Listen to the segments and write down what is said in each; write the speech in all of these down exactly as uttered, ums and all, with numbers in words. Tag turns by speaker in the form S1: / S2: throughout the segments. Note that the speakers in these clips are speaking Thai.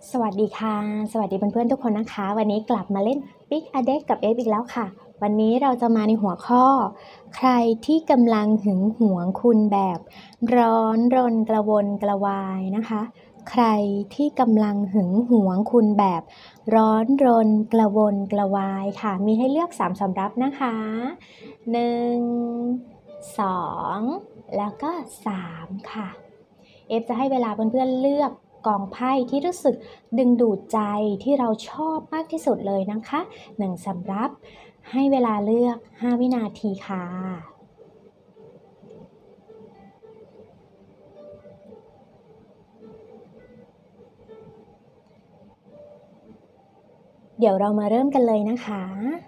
S1: สวัสดีค่ะสวัสดีเพื่อนๆทุกคนนะคะวันนี้กลับมาเล่น Pick a Deck กับเอฟอีกแล้วค่ะวันนี้เราจะมาในหัวข้อใครที่กำลังหึงหวงคุณแบบร้อนรนกระวนกระวายนะคะใครที่กำลังหึงหวงคุณแบบร้อนรนกระวนกระวายค่ะมีให้เลือกสามสำรับนะคะหนึ่ง สองแล้วก็สามค่ะเอฟจะให้เวลาเพื่อนๆเลือกกองไพ่ที่รู้สึกดึงดูดใจที่เราชอบมากที่สุดเลยนะคะหนึ่งสำรับให้เวลาเลือกห้าวินาทีค่ะเดี๋ยวเรามาเริ่มกันเลยนะคะ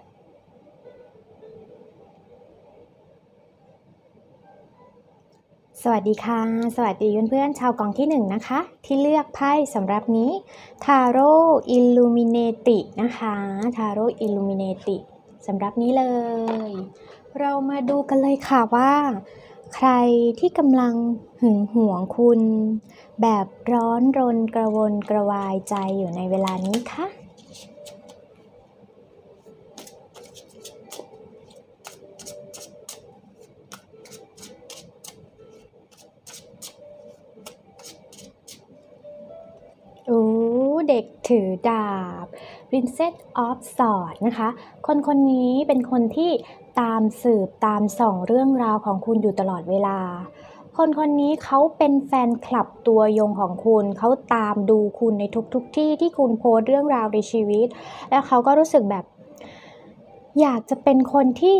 S1: สวัสดีค่ะสวัสดีเพื่อนๆชาวกองที่หนึ่งนะคะที่เลือกไพ่สำหรับนี้ทาโร่อิลลูมิเนตินะคะทาโร่อิลลูมิเนติสำหรับนี้เลยเรามาดูกันเลยค่ะว่าใครที่กำลังหึงหวงคุณแบบร้อนรนกระวนกระวายใจอยู่ในเวลานี้คะโอ้เด็กถือดาบ Princess of Swords นะคะคนคนนี้เป็นคนที่ตามสืบตามส่องเรื่องราวของคุณอยู่ตลอดเวลาคนคนนี้เขาเป็นแฟนคลับตัวยงของคุณเขาตามดูคุณในทุกๆที่ที่คุณโพสต์เรื่องราวในชีวิตแล้วเขาก็รู้สึกแบบอยากจะเป็นคนที่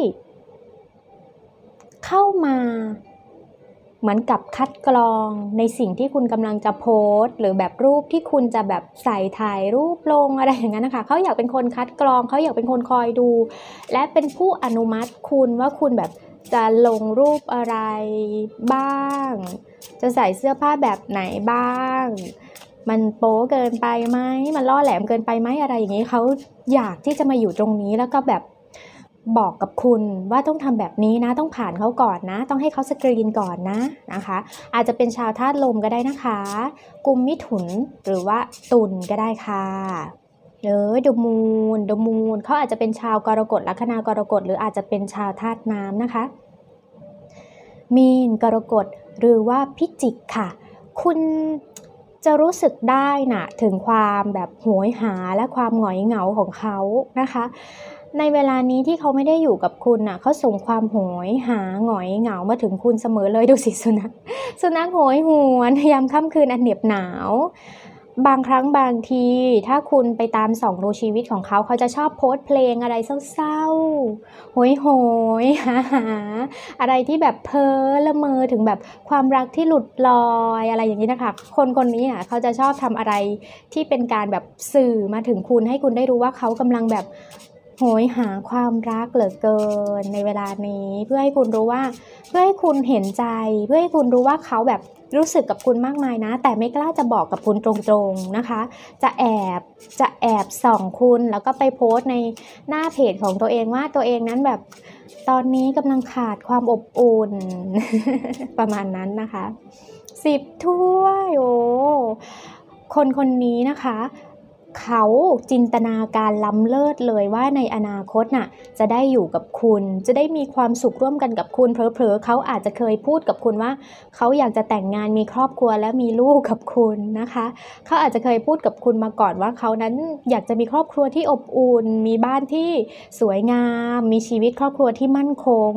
S1: เข้ามาเหมือนกับคัดกรองในสิ่งที่คุณกำลังจะโพสต์หรือแบบรูปที่คุณจะแบบใส่ถ่ายรูปลงอะไรอย่างนั้นนะคะเขาอยากเป็นคนคัดกรองเขาอยากเป็นคนคอยดูและเป็นผู้อนุมัติคุณว่าคุณแบบจะลงรูปอะไรบ้างจะใส่เสื้อผ้าแบบไหนบ้างมันโป๊เกินไปไหมมันล่อแหลมเกินไปไหมอะไรอย่างนี้เขาอยากที่จะมาอยู่ตรงนี้แล้วก็แบบบอกกับคุณว่าต้องทำแบบนี้นะต้องผ่านเขาก่อนนะต้องให้เขาสกรีนก่อนนะนะคะอาจจะเป็นชาวธาตุลมก็ได้นะคะกุมมิถุนหรือว่าตุลก็ได้ค่ะเออเดอะมูนเดอะมูนเขาอาจจะเป็นชาวกรกฎลัคนากรกฎหรืออาจจะเป็นชาวธาตุน้ำนะคะมีนกรกฎหรือว่าพิจิกค่ะคุณจะรู้สึกได้นะถึงความแบบโหยหาและความหงอยเหงาของเขานะคะในเวลานี้ที่เขาไม่ได้อยู่กับคุณน่ะเขาส่งความโหยหาหงอยเหงามาถึงคุณเสมอเลยดูสิสุนัขสุนัขโหยหวนยามค่ำคืนอันเหน็บหนาวบางครั้งบางทีถ้าคุณไปตามส่องดูชีวิตของเขาเขาจะชอบโพสต์เพลงอะไรเศร้าๆโหยโหยหาหาอะไรที่แบบเพ้อละเมอถึงแบบความรักที่หลุดลอยอะไรอย่างนี้นะคะคนคนนี้อ่ะเขาจะชอบทำอะไรที่เป็นการแบบสื่อมาถึงคุณให้คุณได้รู้ว่าเขากำลังแบบโหยหาความรักเหลือเกินในเวลานี้เพื่อให้คุณรู้ว่าเพื่อให้คุณเห็นใจเพื่อให้คุณรู้ว่าเขาแบบรู้สึกกับคุณมากมายนะแต่ไม่กล้าจะบอกกับคุณตรงๆนะคะจะแอบจะแอบส่องคุณแล้วก็ไปโพสต์ในหน้าเพจของตัวเองว่าตัวเองนั้นแบบตอนนี้กำลังขาดความอบอุ่น ประมาณนั้นนะคะสิบถ้วยโอ้คนคนนี้นะคะเขาจินตนาการล้ำเลิศเลยว่าในอนาคตน่ะจะได้อยู่กับคุณจะได้มีความสุขร่วมกันกับคุณเผลอๆเขาอาจจะเคยพูดกับคุณว่าเขาอยากจะแต่งงานมีครอบครัวและมีลูกกับคุณนะคะเขาอาจจะเคยพูดกับคุณมาก่อนว่าเขานั้นอยากจะมีครอบครัวที่อบอุ่นมีบ้านที่สวยงามมีชีวิตครอบครัวที่มั่นคง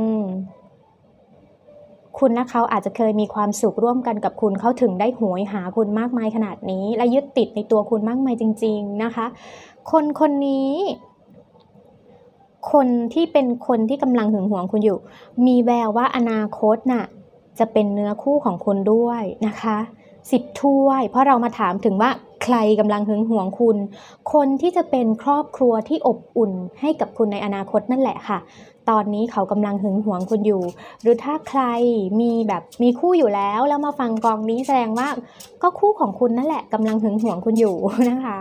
S1: คุณและเขาอาจจะเคยมีความสุขร่วมกันกับคุณเขาถึงได้โหยหาคุณมากมายขนาดนี้และยึดติดในตัวคุณมากมายจริงๆนะคะคนคนนี้คนที่เป็นคนที่กำลังหึงหวงคุณอยู่มีแววว่าอนาคตน่ะจะเป็นเนื้อคู่ของคุณด้วยนะคะสิบถ้วยเพราะเรามาถามถึงว่าใครกำลังหึงหวงคุณคนที่จะเป็นครอบครัวที่อบอุ่นให้กับคุณในอนาคตนั่นแหละค่ะตอนนี้เขากำลังหึงหวงคุณอยู่หรือถ้าใครมีแบบมีคู่อยู่แล้วแล้วมาฟังกองนี้แสดงว่าก็คู่ของคุณนั่นแหละกำลังหึงหวงคุณอยู่นะคะ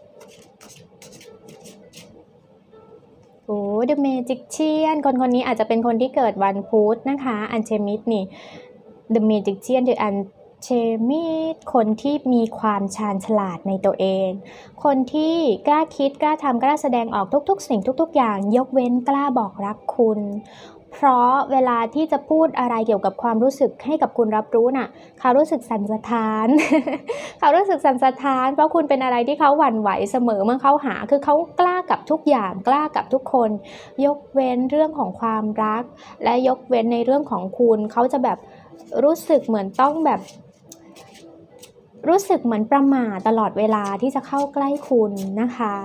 S1: โอ้ The Magician คนคนนี้อาจจะเป็นคนที่เกิดวันพุธนะคะอัญเชมิดนี่ The Magician หรืออัญเชมิดคนที่มีความชาญฉลาดในตัวเองคนที่กล้าคิดกล้าทำกล้าแสดงออกทุกๆสิ่งทุกๆอย่างยกเว้นกล้าบอกรักคุณเพราะเวลาที่จะพูดอะไรเกี่ยวกับความรู้สึกให้กับคุณรับรู้น่ะเขารู้สึกสั่นสะท้าน เขารู้สึกสั่นสะท้านเพราะคุณเป็นอะไรที่เขาหวั่นไหวเสมอเมื่อเขาหาคือเขากล้ากับทุกอย่างกล้ากับทุกคนยกเว้นเรื่องของความรักและยกเว้นในเรื่องของคุณเขาจะแบบรู้สึกเหมือนต้องแบบรู้สึกเหมือนประหม่าตลอดเวลาที่จะเข้าใกล้คุณนะคะ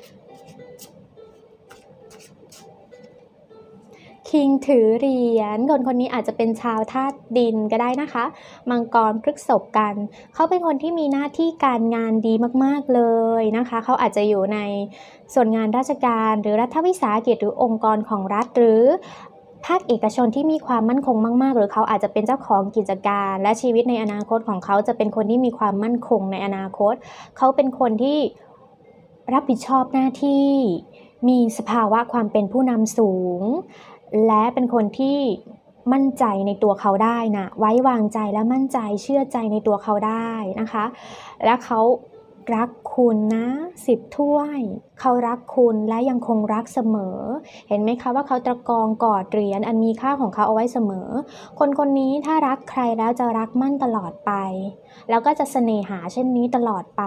S1: คิงถือเหรียญคนคนนี้อาจจะเป็นชาวธาตุดินก็ได้นะคะมังกรพฤษภกันเขาเป็นคนที่มีหน้าที่การงานดีมากๆเลยนะคะเขาอาจจะอยู่ในส่วนงานราชการหรือรัฐวิสาหกิจหรือองค์กรของรัฐหรือภาคเอกชนที่มีความมั่นคงมากๆหรือเขาอาจจะเป็นเจ้าของกิจการและชีวิตในอนาคตของเขาจะเป็นคนที่มีความมั่นคงในอนาคตเขาเป็นคนที่รับผิดชอบหน้าที่มีสภาวะความเป็นผู้นำสูงและเป็นคนที่มั่นใจในตัวเขาได้นะไว้วางใจและมั่นใจเชื่อใจในตัวเขาได้นะคะและเขารักคุณนะสิบถ้วยเขารักคุณและยังคงรักเสมอเห็นไหมคะว่าเขาตะกองกอดเหรียญอันมีค่าของเขาเอาไว้เสมอคนคนนี้ถ้ารักใครแล้วจะรักมั่นตลอดไปแล้วก็จะเสน่หาเช่นนี้ตลอดไป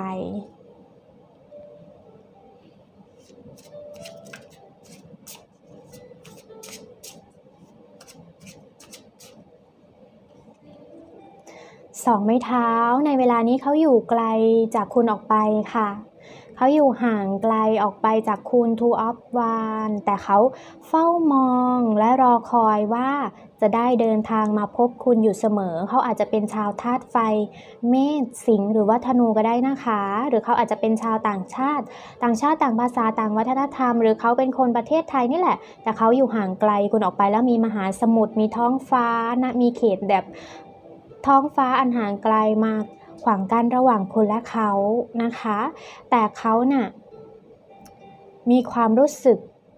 S1: สองไม้เท้าในเวลานี้เขาอยู่ไกลจากคุณออกไปค่ะเขาอยู่ห่างไกลออกไปจากคุณ Two of Wands แต่เขาเฝ้ามองและรอคอยว่าจะได้เดินทางมาพบคุณอยู่เสมอเขาอาจจะเป็นชาวธาตุไฟเมษสิงห์หรือว่าธนูก็ได้นะคะหรือเขาอาจจะเป็นชาวต่างชาติต่างชาติต่างภาษาต่างวัฒนธรรมหรือเขาเป็นคนประเทศไทยนี่แหละแต่เขาอยู่ห่างไกลคุณออกไปแล้วมีมหาสมุทรมีท้องฟ้านะมีเขตแบบท้องฟ้าอันห่างไกลมาขวางกั้นระหว่างคุณและเขานะคะแต่เขาน่ะมีความรู้สึก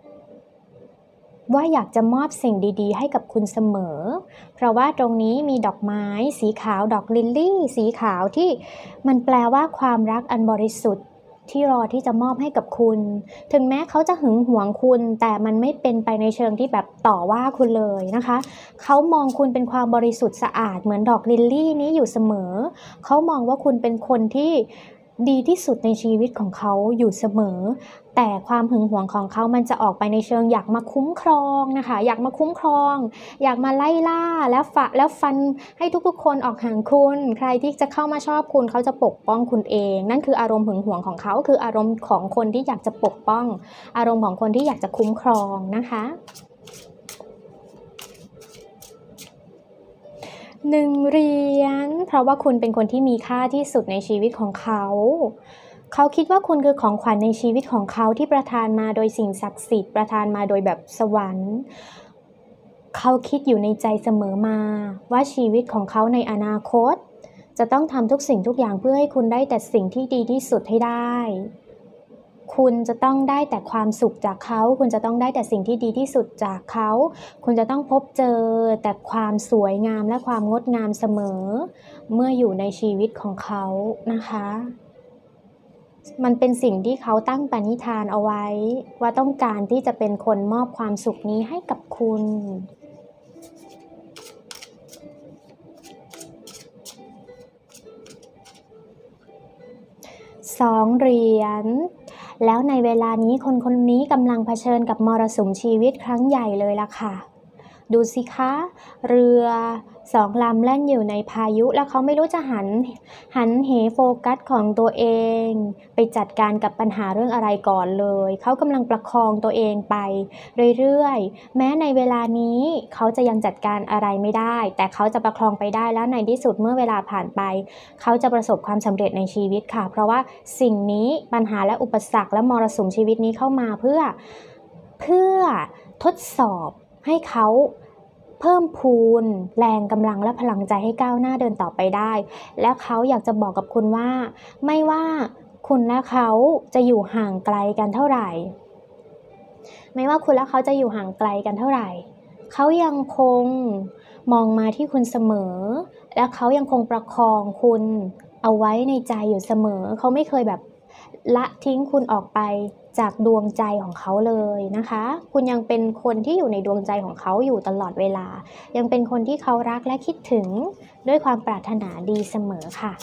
S1: ว่าอยากจะมอบสิ่งดีๆให้กับคุณเสมอเพราะว่าตรงนี้มีดอกไม้สีขาวดอกลิลลี่สีขาวที่มันแปลว่าความรักอันบริสุทธิ์ที่รอที่จะมอบให้กับคุณถึงแม้เขาจะหึงหวงคุณแต่มันไม่เป็นไปในเชิงที่แบบต่อว่าคุณเลยนะคะเขามองคุณเป็นความบริสุทธิ์สะอาดเหมือนดอกลิลลี่นี้อยู่เสมอเขามองว่าคุณเป็นคนที่ดีที่สุดในชีวิตของเขาอยู่เสมอแต่ความหึงหวงของเขามันจะออกไปในเชิงอยากมาคุ้มครองนะคะอยากมาคุ้มครองอยากมาไล่ล่าแล้วฝะแล้วฟันให้ทุกๆคนออกห่างคุณใครที่จะเข้ามาชอบคุณเขาจะปกป้องคุณเองนั่นคืออารมณ์หึงหวงของเขาคืออารมณ์ของคนที่อยากจะปกป้องอารมณ์ของคนที่อยากจะคุ้มครองนะคะหนึ่งเหรียญเพราะว่าคุณเป็นคนที่มีค่าที่สุดในชีวิตของเขาเขาคิดว่าคุณคือของขวัญในชีวิตของเขาที่ประทานมาโดยสิ่งศักดิ์สิทธิ์ประทานมาโดยแบบสวรรค์เขาคิดอยู่ในใจเสมอมาว่าชีวิตของเขาในอนาคตจะต้องทำทุกสิ่งทุกอย่างเพื่อให้คุณได้แต่สิ่งที่ดีที่สุดให้ได้คุณจะต้องได้แต่ความสุขจากเขาคุณจะต้องได้แต่สิ่งที่ดีที่สุดจากเขาคุณจะต้องพบเจอแต่ความสวยงามและความงดงามเสมอเมื่ออยู่ในชีวิตของเขานะคะมันเป็นสิ่งที่เขาตั้งปณิธานเอาไว้ว่าต้องการที่จะเป็นคนมอบความสุขนี้ให้กับคุณสองเหรียญแล้วในเวลานี้คนคนนี้กำลังเผชิญกับมรสุมชีวิตครั้งใหญ่เลยล่ะค่ะดูสิคะเรือสองลำแล่นอยู่ในพายุแล้วเขาไม่รู้จะหันหันเหโฟกัสของตัวเองไปจัดการกับปัญหาเรื่องอะไรก่อนเลยเขากำลังประคองตัวเองไปเรื่อยๆแม้ในเวลานี้เขาจะยังจัดการอะไรไม่ได้แต่เขาจะประคองไปได้แล้วในที่สุดเมื่อเวลาผ่านไปเขาจะประสบความสำเร็จในชีวิตค่ะเพราะว่าสิ่งนี้ปัญหาและอุปสรรคและมรสุมชีวิตนี้เข้ามาเพื่อเพื่อทดสอบให้เขาเพิ่มพูนแรงกำลังและพลังใจให้ก้าวหน้าเดินต่อไปได้และเขาอยากจะบอกกับคุณว่าไม่ว่าคุณและเขาจะอยู่ห่างไกลกันเท่าไหร่ไม่ว่าคุณและเขาจะอยู่ห่างไกลกันเท่าไหร่เขายังคงมองมาที่คุณเสมอแล้วเขายังคงประคองคุณเอาไว้ในใจอยู่เสมอเขาไม่เคยแบบละทิ้งคุณออกไปจากดวงใจของเขาเลยนะคะคุณยังเป็นคนที่อยู่ในดวงใจของเขาอยู่ตลอดเวลายังเป็นคนที่เขารักและคิดถึงด้วยความปรารถนาดีเสมอค่ะ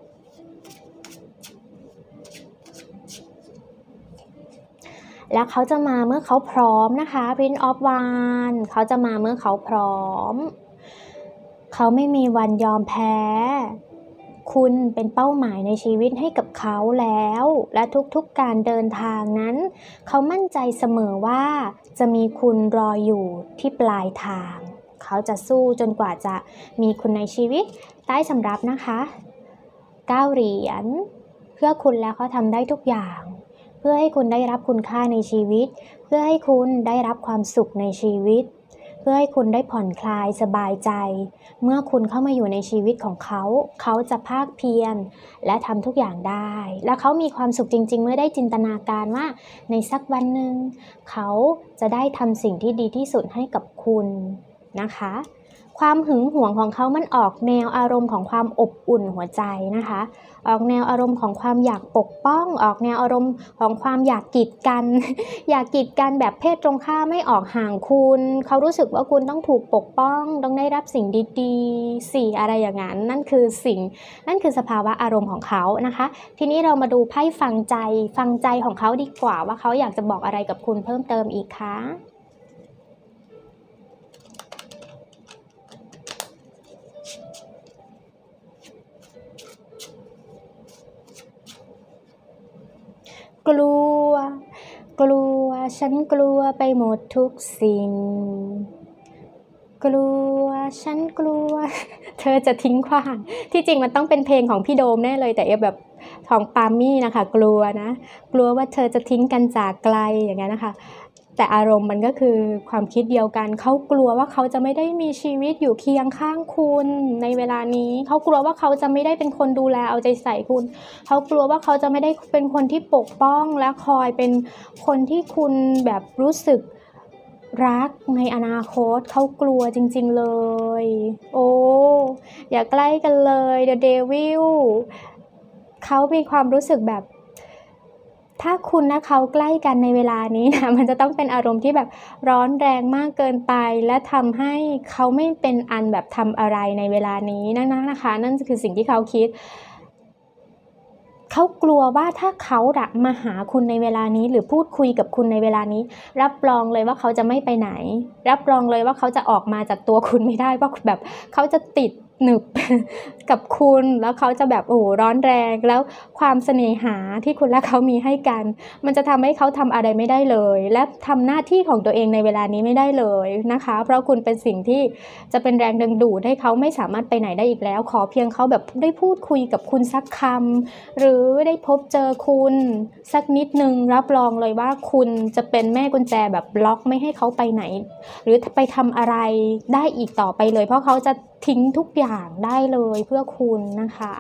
S1: แล้วเขาจะมาเมื่อเขาพร้อมนะคะ Prince of Wands เขาจะมาเมื่อเขาพร้อมเขาไม่มีวันยอมแพ้คุณเป็นเป้าหมายในชีวิตให้กับเขาแล้วและทุกๆการเดินทางนั้นเขามั่นใจเสมอว่าจะมีคุณรออยู่ที่ปลายทางเขาจะสู้จนกว่าจะมีคุณในชีวิตใต้สำรับนะคะเก้าเหรียญเพื่อคุณแล้วเขาทำได้ทุกอย่างเพื่อให้คุณได้รับคุณค่าในชีวิตเพื่อให้คุณได้รับความสุขในชีวิตเพื่อให้คุณได้ผ่อนคลายสบายใจเมื่อคุณเข้ามาอยู่ในชีวิตของเขาเขาจะภาคเพียรและทำทุกอย่างได้และเขามีความสุขจริงๆเมื่อได้จินตนาการว่าในสักวันหนึ่งเขาจะได้ทำสิ่งที่ดีที่สุดให้กับคุณนะคะความหึงหวงของเขามันออกแนวอารมณ์ของความอบอุ่นหัวใจนะคะออกแนวอารมณ์ของความอยากปกป้องออกแนวอารมณ์ของความอยากกีดกัน อยากกีดกันแบบเพศตรงข้ามไม่ออกห่างคุณเขารู้สึกว่าคุณต้องถูกปกป้องต้องได้รับสิ่งดีๆสิ่งอะไรอย่างนั้นนั่นคือสิ่งนั่นคือสภาวะอารมณ์ของเขานะคะทีนี้เรามาดูไพ่ฟังใจฟังใจของเขาดีกว่าว่าเขาอยากจะบอกอะไรกับคุณเพิ่มเติมอีกคะกลัวกลัวฉันกลัวไปหมดทุกสิ่งกลัวฉันกลัวเธอจะทิ้งขว้างที่จริงมันต้องเป็นเพลงของพี่โดมแน่เลยแต่เอฟแบบของปามี่นะคะกลัวนะกลัวว่าเธอจะทิ้งกันจากไกลอย่างนั้นนะคะแต่อารมณ์มันก็คือความคิดเดียวกันเขากลัวว่าเขาจะไม่ได้มีชีวิตอยู่เคียงข้างคุณในเวลานี้เขากลัวว่าเขาจะไม่ได้เป็นคนดูแลเอาใจใส่คุณเขากลัวว่าเขาจะไม่ได้เป็นคนที่ปกป้องและคอยเป็นคนที่คุณแบบรู้สึกรักในอนาคตเขากลัวจริงๆเลยโอ้อย่าใกล้กันเลย The Devil เขามีความรู้สึกแบบถ้าคุณและเขาใกล้กันในเวลานี้นะมันจะต้องเป็นอารมณ์ที่แบบร้อนแรงมากเกินไปและทำให้เขาไม่เป็นอันแบบทำอะไรในเวลานี้นั่นนะคะนั่นคือสิ่งที่เขาคิดเขากลัวว่าถ้าเขาดักมาหาคุณในเวลานี้หรือพูดคุยกับคุณในเวลานี้รับรองเลยว่าเขาจะไม่ไปไหนรับรองเลยว่าเขาจะออกมาจากตัวคุณไม่ได้ว่าแบบเขาจะติดหนึบ กับคุณแล้วเขาจะแบบโอ้ร้อนแรงแล้วความเสน่หาที่คุณและเขามีให้กันมันจะทำให้เขาทำอะไรไม่ได้เลยและทำหน้าที่ของตัวเองในเวลานี้ไม่ได้เลยนะคะเพราะคุณเป็นสิ่งที่จะเป็นแรงดึงดูดให้เขาไม่สามารถไปไหนได้อีกแล้วขอเพียงเขาแบบได้พูดคุยกับคุณสักคำหรือได้พบเจอคุณสักนิดนึงรับรองเลยว่าคุณจะเป็นแม่กุญแจแบบล็อกไม่ให้เขาไปไหนหรือไปทำอะไรได้อีกต่อไปเลยเพราะเขาจะทิ้งทุกอย่างได้เลยเพื่อคุณนะคะ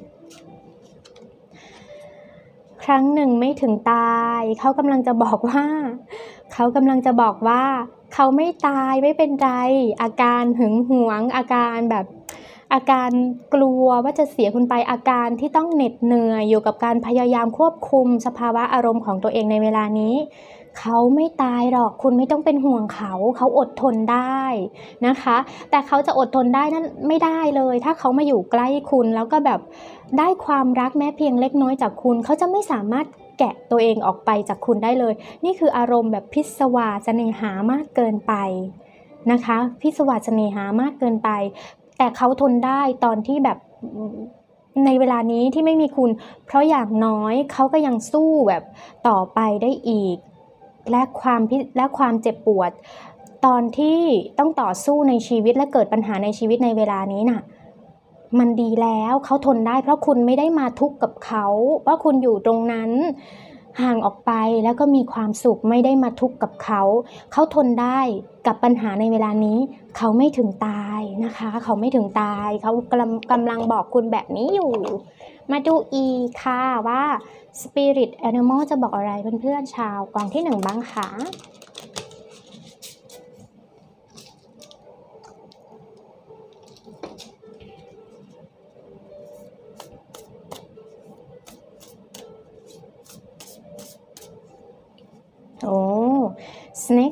S1: ครั้งหนึ่งไม่ถึงตายเขากำลังจะบอกว่าเขากำลังจะบอกว่าเขาไม่ตายไม่เป็นไรอาการหึงหวงอาการแบบอาการกลัวว่าจะเสียคุณไปอาการที่ต้องเหน็ดเหนื่อยอยู่กับการพยายามควบคุมสภาวะอารมณ์ของตัวเองในเวลานี้เขาไม่ตายหรอกคุณไม่ต้องเป็นห่วงเขาเขาอดทนได้นะคะแต่เขาจะอดทนได้นั้นไม่ได้เลยถ้าเขามาอยู่ใกล้คุณแล้วก็แบบได้ความรักแม้เพียงเล็กน้อยจากคุณเขาจะไม่สามารถแกะตัวเองออกไปจากคุณได้เลยนี่คืออารมณ์แบบพิศวาสเสน่หามากเกินไปนะคะพิศวาสเสน่หามากเกินไปแต่เขาทนได้ตอนที่แบบในเวลานี้ที่ไม่มีคุณเพราะอย่างน้อยเขาก็ยังสู้แบบต่อไปได้อีกและความและความเจ็บปวดตอนที่ต้องต่อสู้ในชีวิตและเกิดปัญหาในชีวิตในเวลานี้น่ะมันดีแล้วเขาทนได้เพราะคุณไม่ได้มาทุกข์กับเขาเพราะคุณอยู่ตรงนั้นห่างออกไปแล้วก็มีความสุขไม่ได้มาทุกข์กับเขาเขาทนได้กับปัญหาในเวลานี้เขาไม่ถึงตายนะคะเขาไม่ถึงตายเขากำลังกำลังบอกคุณแบบนี้อยู่มาดูอีค่ะว่า Spirit Animal จะบอกอะไรเพื่อนๆชาวกองที่หนึ่งบ้างคะ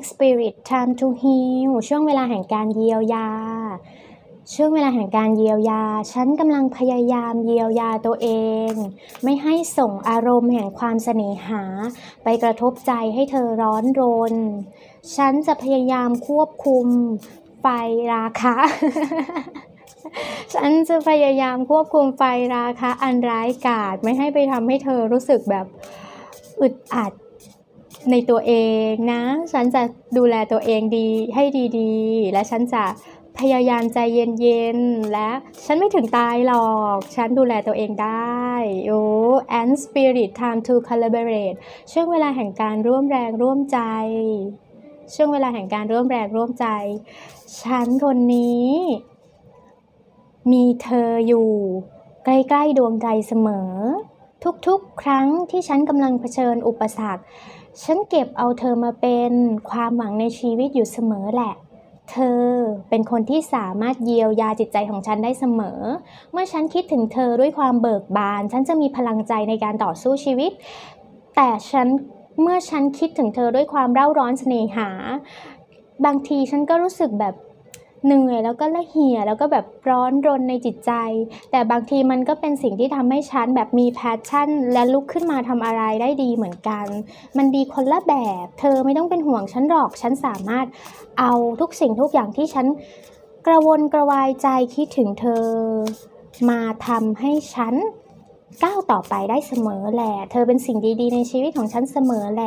S1: next spirit time to heal ช่วงเวลาแห่งการเยียวยาช่วงเวลาแห่งการเยียวยาฉันกำลังพยายามเยียวยาตัวเองไม่ให้ส่งอารมณ์แห่งความเสน่หาไปกระทบใจให้เธอร้อนรนฉันจะพยายามควบคุมไฟราคะ ฉันจะพยายามควบคุมไฟราคะอันร้ายกาจไม่ให้ไปทำให้เธอรู้สึกแบบอึดอัดในตัวเองนะฉันจะดูแลตัวเองดีให้ดีๆและฉันจะพยายามใจเย็นๆและฉันไม่ถึงตายหรอกฉันดูแลตัวเองได้โอ้ and spirit time to collaborate ช่วงเวลาแห่งการร่วมแรงร่วมใจช่วงเวลาแห่งการร่วมแรงร่วมใจฉันคนนี้มีเธออยู่ใกล้ๆดวงใจเสมอทุกๆครั้งที่ฉันกำลังเผชิญอุปสรรคฉันเก็บเอาเธอมาเป็นความหวังในชีวิตอยู่เสมอแหละเธอเป็นคนที่สามารถเยียวยาจิตใจของฉันได้เสมอเมื่อฉันคิดถึงเธอด้วยความเบิกบานฉันจะมีพลังใจในการต่อสู้ชีวิตแต่ฉันเมื่อฉันคิดถึงเธอด้วยความเร่าร้อนเสน่หาบางทีฉันก็รู้สึกแบบเหนื่อยแล้วก็ละเหี่ยแล้วก็แบบร้อนรนในจิตใจแต่บางทีมันก็เป็นสิ่งที่ทำให้ฉันแบบมีแพชชั่นและลุกขึ้นมาทำอะไรได้ดีเหมือนกันมันดีคนละแบบเธอไม่ต้องเป็นห่วงฉันหรอกฉันสามารถเอาทุกสิ่งทุกอย่างที่ฉันกระวนกระวายใจคิดถึงเธอมาทำให้ฉันก้าวต่อไปได้เสมอแหละเธอเป็นสิ่งดีๆในชีวิตของฉันเสมอแหละ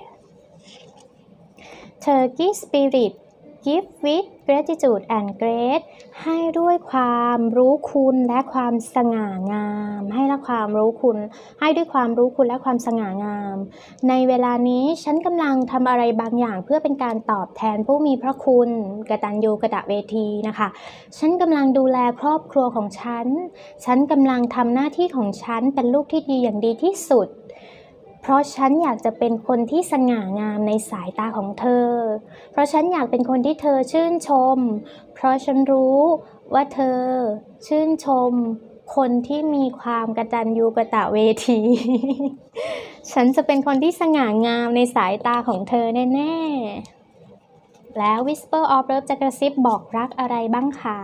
S1: Turkey Spirit Give with gratitude and grace ให้ด้วยความรู้คุณและความสง่างามให้ละความรู้คุณให้ด้วยความรู้คุณและความสง่างามในเวลานี้ฉันกำลังทำอะไรบางอย่างเพื่อเป็นการตอบแทนผู้มีพระคุณกตัญญูกตเวทีนะคะฉันกำลังดูแลครอบครัวของฉันฉันกำลังทำหน้าที่ของฉันเป็นลูกที่ดีอย่างดีที่สุดเพราะฉันอยากจะเป็นคนที่สง่างามในสายตาของเธอเพราะฉันอยากเป็นคนที่เธอชื่นชมเพราะฉันรู้ว่าเธอชื่นชมคนที่มีความกตัญญูกตเวที ฉันจะเป็นคนที่สง่างามในสายตาของเธอแน่ๆแล้ว Whisper of Love จะกระซิบบอกรักอะไรบ้างคะ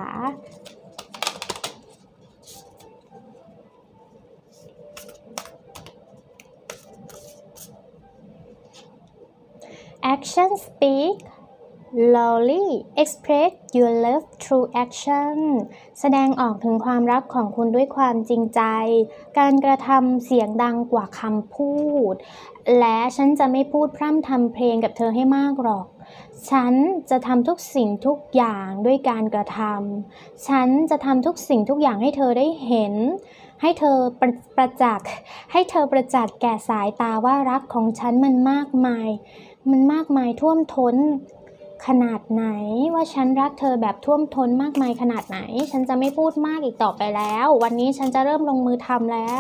S1: Action speak loudly express your love through action แสดงออกถึงความรักของคุณด้วยความจริงใจการกระทำเสียงดังกว่าคำพูดและฉันจะไม่พูดพร่ำทำเพลงกับเธอให้มากหรอกฉันจะทำทุกสิ่งทุกอย่างด้วยการกระทำฉันจะทำทุกสิ่งทุกอย่างให้เธอได้เห็นให้เธอประประจักษ์ให้เธอประจักษ์แก่สายตาว่ารักของฉันมันมากมายมันมากมายท่วมท้นขนาดไหนว่าฉันรักเธอแบบท่วมท้นมากมายขนาดไหนฉันจะไม่พูดมากอีกต่อไปแล้ววันนี้ฉันจะเริ่มลงมือทำแล้ว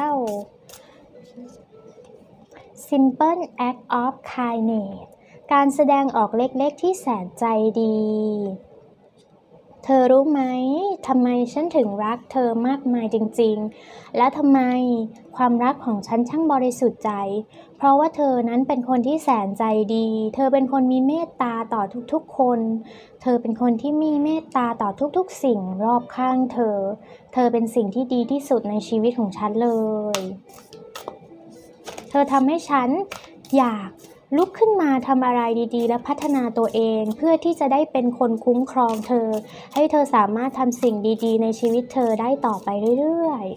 S1: Simple act of kindness การแสดงออกเล็กๆที่แสนใจดีเธอรู้ไหมทำไมฉันถึงรักเธอมากมายจริงๆและทำไมความรักของฉันช่างบริสุทธิ์ใจเพราะว่าเธอนั้นเป็นคนที่แสนใจดีเธอเป็นคนมีเมตตาต่อทุกๆคนเธอเป็นคนที่มีเมตตาต่อทุกๆสิ่งรอบข้างเธอเธอเป็นสิ่งที่ดีที่สุดในชีวิตของฉันเลยเธอทำให้ฉันอยากลุกขึ้นมาทำอะไรดีๆและพัฒนาตัวเองเพื่อที่จะได้เป็นคนคุ้มครองเธอให้เธอสามารถทำสิ่งดีๆในชีวิตเธอได้ต่อไปเรื่อย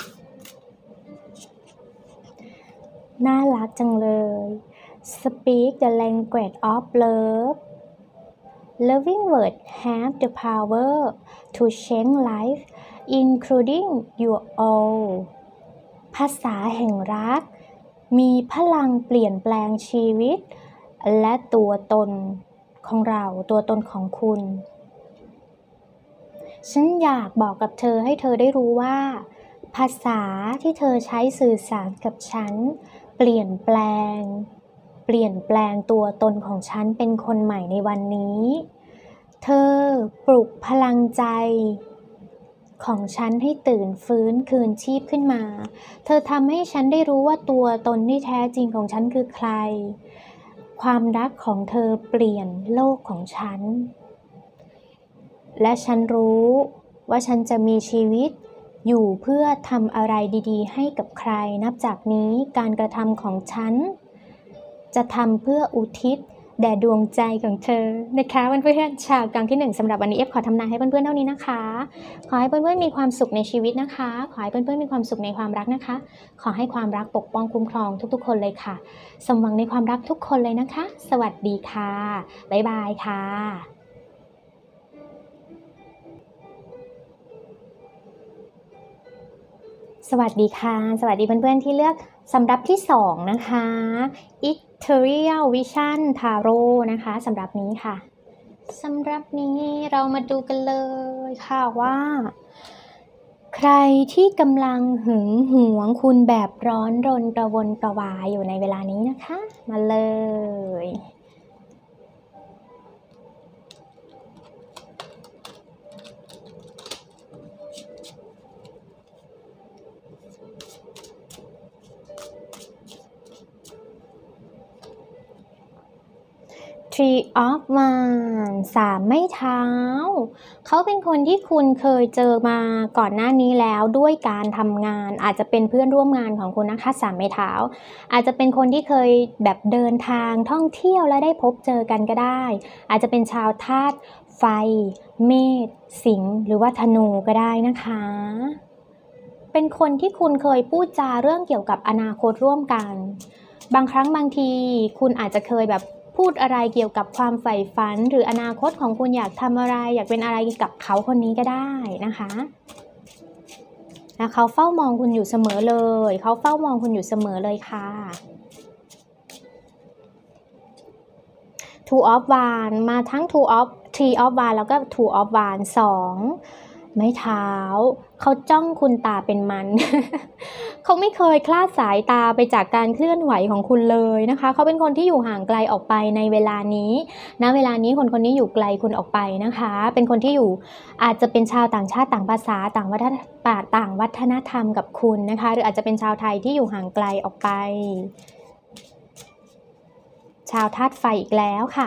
S1: ๆน่ารักจังเลย Speak the language of love Loving words have the power to change life including your own ภาษาแห่งรักมีพลังเปลี่ยนแปลงชีวิตและตัวตนของเราตัวตนของคุณฉันอยากบอกกับเธอให้เธอได้รู้ว่าภาษาที่เธอใช้สื่อสารกับฉันเปลี่ยนแปลงเปลี่ยนแปลงตัวตนของฉันเป็นคนใหม่ในวันนี้เธอปลุกพลังใจของฉันให้ตื่นฟื้นคืนชีพขึ้นมาเธอทำให้ฉันได้รู้ว่าตัวตนที่แท้จริงของฉันคือใครความรักของเธอเปลี่ยนโลกของฉันและฉันรู้ว่าฉันจะมีชีวิตอยู่เพื่อทำอะไรดีๆให้กับใครนับจากนี้การกระทำของฉันจะทำเพื่ออุทิศแด่ดวงใจของเธอนะคะเพื่อนๆชาวกลางที่หนึ่งสำหรับวันนี้เอฟขอทำนายให้เพื่อนๆเท่านี้นะคะขอให้เพื่อนๆมีความสุขในชีวิตนะคะขอให้เพื่อนๆมีความสุขในความรักนะคะขอให้ความรักปกป้องคุ้มครองทุกๆคนเลยค่ะสมหวังในความรักทุกคนเลยนะคะสวัสดีค่ะบ๊ายบายค่ะสวัสดีค่ะสวัสดีเพื่อนๆที่เลือกสำหรับที่สองนะคะ Ethereal Vision Tarot นะคะสำหรับนี้ค่ะสำหรับนี้เรามาดูกันเลยค่ะว่าใครที่กำลังหึงหวงคุณแบบร้อนรนกระวนกระวายอยู่ในเวลานี้นะคะมาเลย Three of Wands สามไม้เท้าเขาเป็นคนที่คุณเคยเจอมาก่อนหน้านี้แล้วด้วยการทำงานอาจจะเป็นเพื่อนร่วมงานของคุณนะคะสามไม้เท้าอาจจะเป็นคนที่เคยแบบเดินทางท่องเที่ยวและได้พบเจอกันก็ได้อาจจะเป็นชาวธาตุไฟเมษสิงห์หรือว่าธนูก็ได้นะคะเป็นคนที่คุณเคยพูดจาเรื่องเกี่ยวกับอนาคตร่วมกันบางครั้งบางทีคุณอาจจะเคยแบบพูดอะไรเกี่ยวกับความใฝ่ฝันหรืออนาคตของคุณอยากทำอะไรอยากเป็นอะไรกับเขาคนนี้ก็ได้นะคะและเขาเฝ้ามองคุณอยู่เสมอเลยเขาเฝ้ามองคุณอยู่เสมอเลยค่ะ Two of Wands มาทั้ง Two of Three of Wands แล้วก็ Two of Wands สองไม้เท้าเขาจ้องคุณตาเป็นมัน เขาไม่เคยคลาดสายตาไปจากการเคลื่อนไหวของคุณเลยนะคะเขาเป็นคนที่อยู่ห่างไกลออกไปในเวลานี้ณเวลานี้คนคนนี้อยู่ไกลคุณออกไปนะคะเป็นคนที่อยู่อาจจะเป็นชาวต่างชาติต่างภาษาต่างวัฒนต่างวัฒนธรรมกับคุณนะคะหรืออาจจะเป็นชาวไทยที่อยู่ห่างไกลออกไปชาวธาตุไฟอีกแล้วค่ะ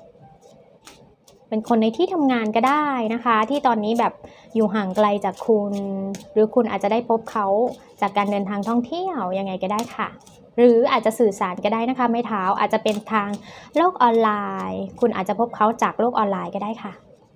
S1: เป็นคนในที่ทำงานก็ได้นะคะที่ตอนนี้แบบอยู่ห่างไกลจากคุณหรือคุณอาจจะได้พบเขาจากการเดินทางท่องเที่ยวยังไงก็ได้ค่ะหรืออาจจะสื่อสารก็ได้นะคะไม้เท้าอาจจะเป็นทางโลกออนไลน์คุณอาจจะพบเขาจากโลกออนไลน์ก็ได้ค่ะ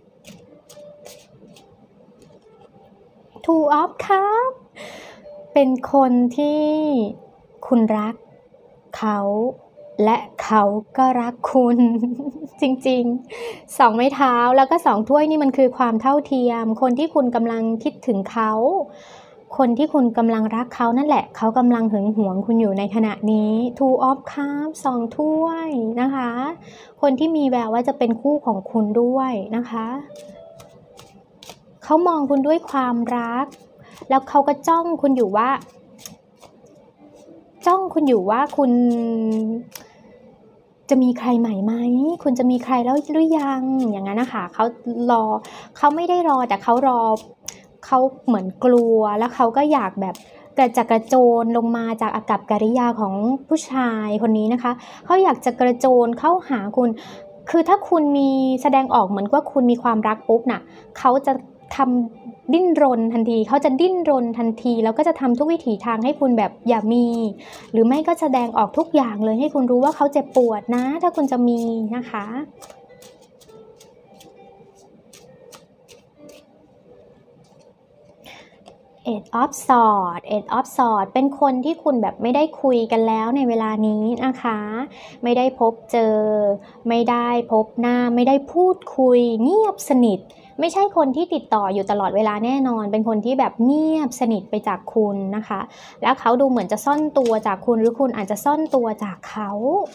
S1: Two of Cups เป็นคนที่คุณรักเขาและเขาก็รักคุณจริงๆสองไม้เท้าแล้วก็สองถ้วยนี่มันคือความเท่าเทียมคนที่คุณกำลังคิดถึงเขาคนที่คุณกำลังรักเขานั่นแหละเขากำลังหึงหวงคุณอยู่ในขณะนี้ Two of Cups สองถ้วยนะคะคนที่มีแววว่าจะเป็นคู่ของคุณด้วยนะคะเขามองคุณด้วยความรักแล้วเขาก็จ้องคุณอยู่ว่าจ้องคุณอยู่ว่าคุณจะมีใครใหม่ไหมคุณจะมีใครแล้วหรือยังอย่างนั้นนะคะเขารอเขาไม่ได้รอแต่เขารอเขาเหมือนกลัวแล้วเขาก็อยากแบบกระจะกระโจนลงมาจากอากัปกิริยาของผู้ชายคนนี้นะคะเขาอยากจะกระโจนเข้าหาคุณคือถ้าคุณมีแสดงออกเหมือนว่าคุณมีความรักปุ๊บน่ะเขาจะทำดิ้นรนทันทีเขาจะดิ้นรนทันทีแล้วก็จะทำทุกวิถีทางให้คุณแบบอย่ามีหรือไม่ก็แสดงออกทุกอย่างเลยให้คุณรู้ว่าเขาเจ็บปวดนะถ้าคุณจะมีนะคะ Eight of Swords Eight of Swords เป็นคนที่คุณแบบไม่ได้คุยกันแล้วในเวลานี้นะคะไม่ได้พบเจอไม่ได้พบหน้าไม่ได้พูดคุยเงียบสนิทไม่ใช่คนที่ติดต่ออยู่ตลอดเวลาแน่นอนเป็นคนที่แบบเงียบสนิทไปจากคุณนะคะแล้วเขาดูเหมือนจะซ่อนตัวจากคุณหรือคุณอาจจะซ่อนตัวจากเขา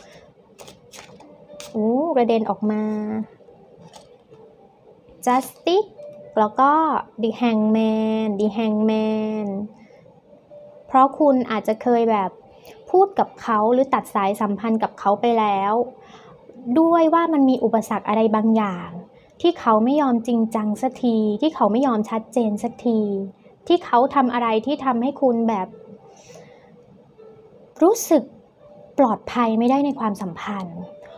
S1: โอ้กระเด็นออกมา Justice แล้วก็ The Hangman The Hangman เพราะคุณอาจจะเคยแบบพูดกับเขาหรือตัดสายสัมพันธ์กับเขาไปแล้วด้วยว่ามันมีอุปสรรคอะไรบางอย่างที่เขาไม่ยอมจริงจังสักทีที่เขาไม่ยอมชัดเจนสักทีที่เขาทำอะไรที่ทำให้คุณแบบรู้สึกปลอดภัยไม่ได้ในความสัมพันธ์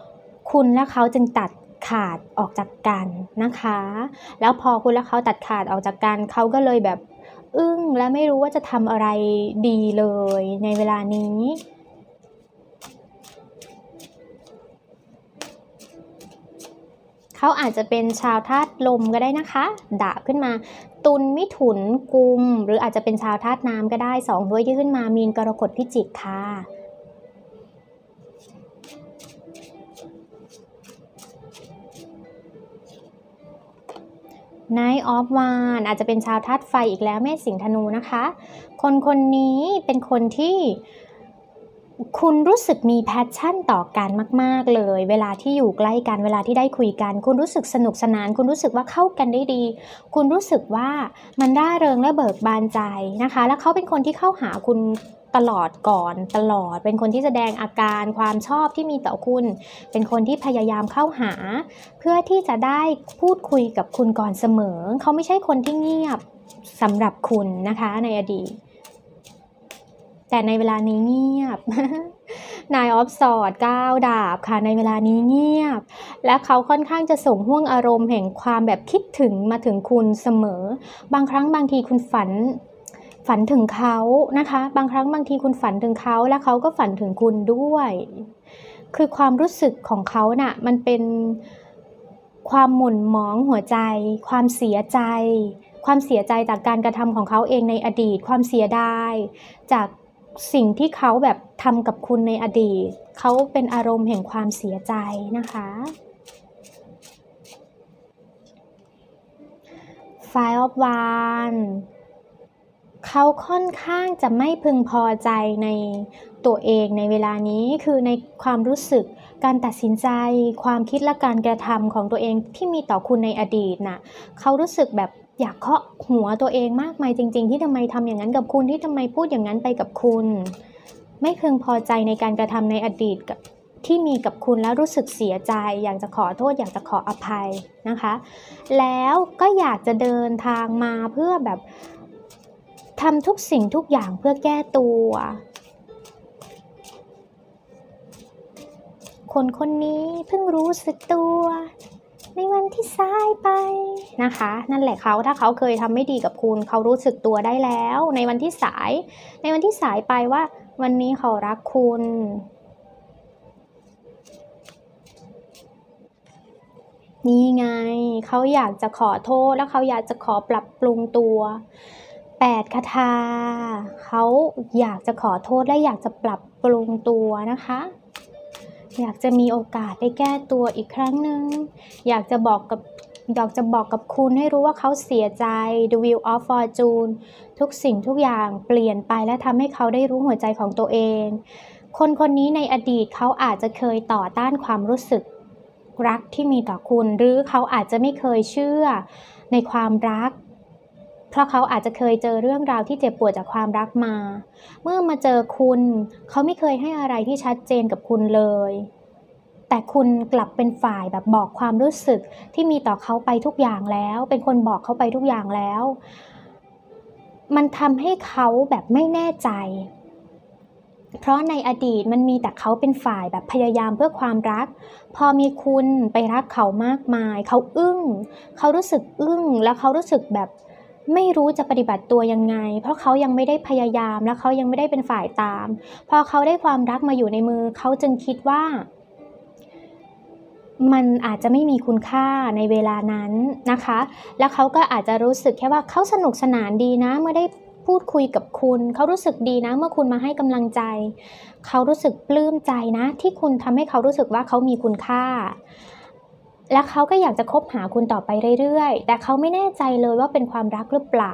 S1: คุณและเขาจึงตัดขาดออกจากกันนะคะแล้วพอคุณและเขาตัดขาดออกจากกันเขาก็เลยแบบอึ้งและไม่รู้ว่าจะทำอะไรดีเลยในเวลานี้เขาอาจจะเป็นชาวธาตุลมก็ได้นะคะดาบขึ้นมาตุลมิถุนกุมหรืออาจจะเป็นชาวธาตุน้ำก็ได้สองด้วยที่ขึ้นมามีนกรกฎพิจิกค่ะ Knight of Wands อาจจะเป็นชาวธาตุไฟอีกแล้วเมษสิงห์ธนูนะคะคนคนนี้เป็นคนที่คุณรู้สึกมีแพชชั่นต่อกันมากๆเลยเวลาที่อยู่ใกล้กันเวลาที่ได้คุยกันคุณรู้สึกสนุกสนานคุณรู้สึกว่าเข้ากันได้ดีคุณรู้สึกว่ามันร่าเริงและเบิกบานใจนะคะแล้วเขาเป็นคนที่เข้าหาคุณตลอดก่อนตลอดเป็นคนที่แสดงอาการความชอบที่มีต่อคุณเป็นคนที่พยายามเข้าหาเพื่อที่จะได้พูดคุยกับคุณก่อนเสมอเขาไม่ใช่คนที่เงียบสำหรับคุณนะคะในอดีตแต่ในเวลานี้เงียบ Nine of Swords เก้าดาบค่ะในเวลานี้เงียบและเขาค่อนข้างจะส่งห่วงอารมณ์แห่งความแบบคิดถึงมาถึงคุณเสมอบางครั้งบางทีคุณฝันฝันถึงเขานะคะบางครั้งบางทีคุณฝันถึงเขาและเขาก็ฝันถึงคุณด้วยคือความรู้สึกของเขาน่ะมันเป็นความหม่นหมองหัวใจความเสียใจความเสียใจจากการกระทำของเขาเองในอดีตความเสียดายจากสิ่งที่เขาแบบทำกับคุณในอดีตเขาเป็นอารมณ์แห่งความเสียใจนะคะ Five of Wands เขาค่อนข้างจะไม่พึงพอใจในตัวเองในเวลานี้คือในความรู้สึกการตัดสินใจความคิดและการกระทำของตัวเองที่มีต่อคุณในอดีตน่ะเขารู้สึกแบบอยากเคาะหัวตัวเองมากมายจริงๆที่ทำไมทำอย่างนั้นกับคุณที่ทำไมพูดอย่างนั้นไปกับคุณไม่พึงพอใจในการกระทำในอดีตที่มีกับคุณแล้วรู้สึกเสียใจอยากจะขอโทษอยากจะขออภัยนะคะแล้วก็อยากจะเดินทางมาเพื่อแบบทำทุกสิ่งทุกอย่างเพื่อแก้ตัวคนคนนี้เพิ่งรู้สึกตัวในวันที่สายไปนะคะนั่นแหละเขาถ้าเขาเคยทำไม่ดีกับคุณเขารู้สึกตัวได้แล้วในวันที่สายในวันที่สายไปว่าวันนี้เขารักคุณนี่ไงเขาอยากจะขอโทษแล้วเขาอยากจะขอปรับปรุงตัวแปดคาถาเขาอยากจะขอโทษและอยากจะปรับปรุงตัวนะคะอยากจะมีโอกาสได้แก้ตัวอีกครั้งหนึ่งอยากจะบอกกับอยากจะบอกกับคุณให้รู้ว่าเขาเสียใจ The Wheel of Fortune ทุกสิ่งทุกอย่างเปลี่ยนไปและทำให้เขาได้รู้หัวใจของตัวเองคนคนนี้ในอดีตเขาอาจจะเคยต่อต้านความรู้สึกรักที่มีต่อคุณหรือเขาอาจจะไม่เคยเชื่อในความรักเพราะเขาอาจจะเคยเจอเรื่องราวที่เจ็บปวดจากความรักมาเมื่อมาเจอคุณเขาไม่เคยให้อะไรที่ชัดเจนกับคุณเลยแต่คุณกลับเป็นฝ่ายแบบบอกความรู้สึกที่มีต่อเขาไปทุกอย่างแล้วเป็นคนบอกเขาไปทุกอย่างแล้วมันทำให้เขาแบบไม่แน่ใจเพราะในอดีตมันมีแต่เขาเป็นฝ่ายแบบพยายามเพื่อความรักพอมีคุณไปรักเขามากมายเขาอึ้งเขารู้สึกอึ้งแล้วเขารู้สึกแบบไม่รู้จะปฏิบัติตัวยังไงเพราะเขายังไม่ได้พยายามและเขายังไม่ได้เป็นฝ่ายตามพอเขาได้ความรักมาอยู่ในมือเขาจึงคิดว่ามันอาจจะไม่มีคุณค่าในเวลานั้นนะคะแล้วเขาก็อาจจะรู้สึกแค่ว่าเขาสนุกสนานดีนะเมื่อได้พูดคุยกับคุณเขารู้สึกดีนะเมื่อคุณมาให้กำลังใจเขารู้สึกปลื้มใจนะที่คุณทำให้เขารู้สึกว่าเขามีคุณค่าและเขาก็อยากจะคบหาคุณต่อไปเรื่อยๆแต่เขาไม่แน่ใจเลยว่าเป็นความรักหรือเปล่า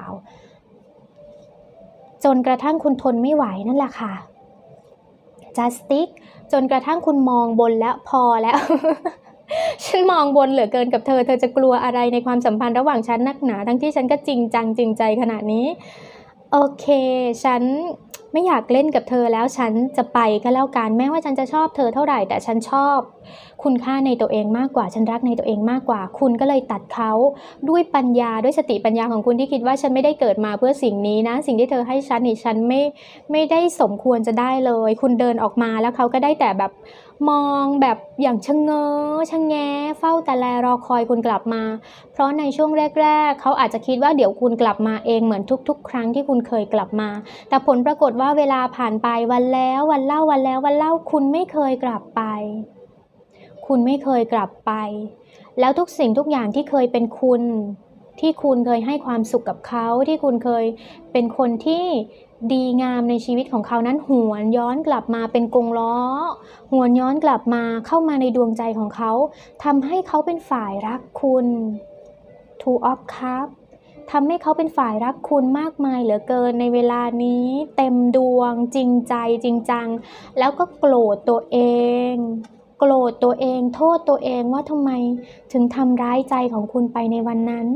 S1: จนกระทั่งคุณทนไม่ไหวนั่นแหละค่ะ Justice จนกระทั่งคุณมองบนแล้วพอแล้ว ฉันมองบนเหลือเกินกับเธอเธอจะกลัวอะไรในความสัมพันธ์ระหว่างฉันนักหนาทั้งที่ฉันก็จริงจังจริงใจขนาดนี้โอเคฉันไม่อยากเล่นกับเธอแล้วฉันจะไปก็แล้วกันแม้ว่าฉันจะชอบเธอเท่าไหร่แต่ฉันชอบคุณค่าในตัวเองมากกว่าฉันรักในตัวเองมากกว่าคุณก็เลยตัดเขาด้วยปัญญาด้วยสติปัญญาของคุณที่คิดว่าฉันไม่ได้เกิดมาเพื่อสิ่งนี้นะสิ่งที่เธอให้ฉันนี่ฉันไม่ไม่ได้สมควรจะได้เลยคุณเดินออกมาแล้วเขาก็ได้แต่แบบมองแบบอย่างชะเง้อชะแงเฝ้าแต่แลรอคอยคุณกลับมาเพราะในช่วงแรกๆเขาอาจจะคิดว่าเดี๋ยวคุณกลับมาเองเหมือนทุกๆครั้งที่คุณเคยกลับมาแต่ผลปรากฏว่าเวลาผ่านไปวันแล้ววันเล่าวันแล้ววันเล่าคุณไม่เคยกลับไปคุณไม่เคยกลับไปแล้วทุกสิ่งทุกอย่างที่เคยเป็นคุณที่คุณเคยให้ความสุขกับเขาที่คุณเคยเป็นคนที่ดีงามในชีวิตของเขานั้นหวนย้อนกลับมาเป็นกงล้อหวนย้อนกลับมาเข้ามาในดวงใจของเขาทำให้เขาเป็นฝ่ายรักคุณ Two of Cups ทำให้เขาเป็นฝ่ายรักคุณมากมายเหลือเกินในเวลานี้เต็มดวงจริงใจจริงจังแล้วก็โกรธตัวเองโกรธตัวเองโทษตัวเองว่าทำไมถึงทำร้ายใจของคุณไปในวันนั้น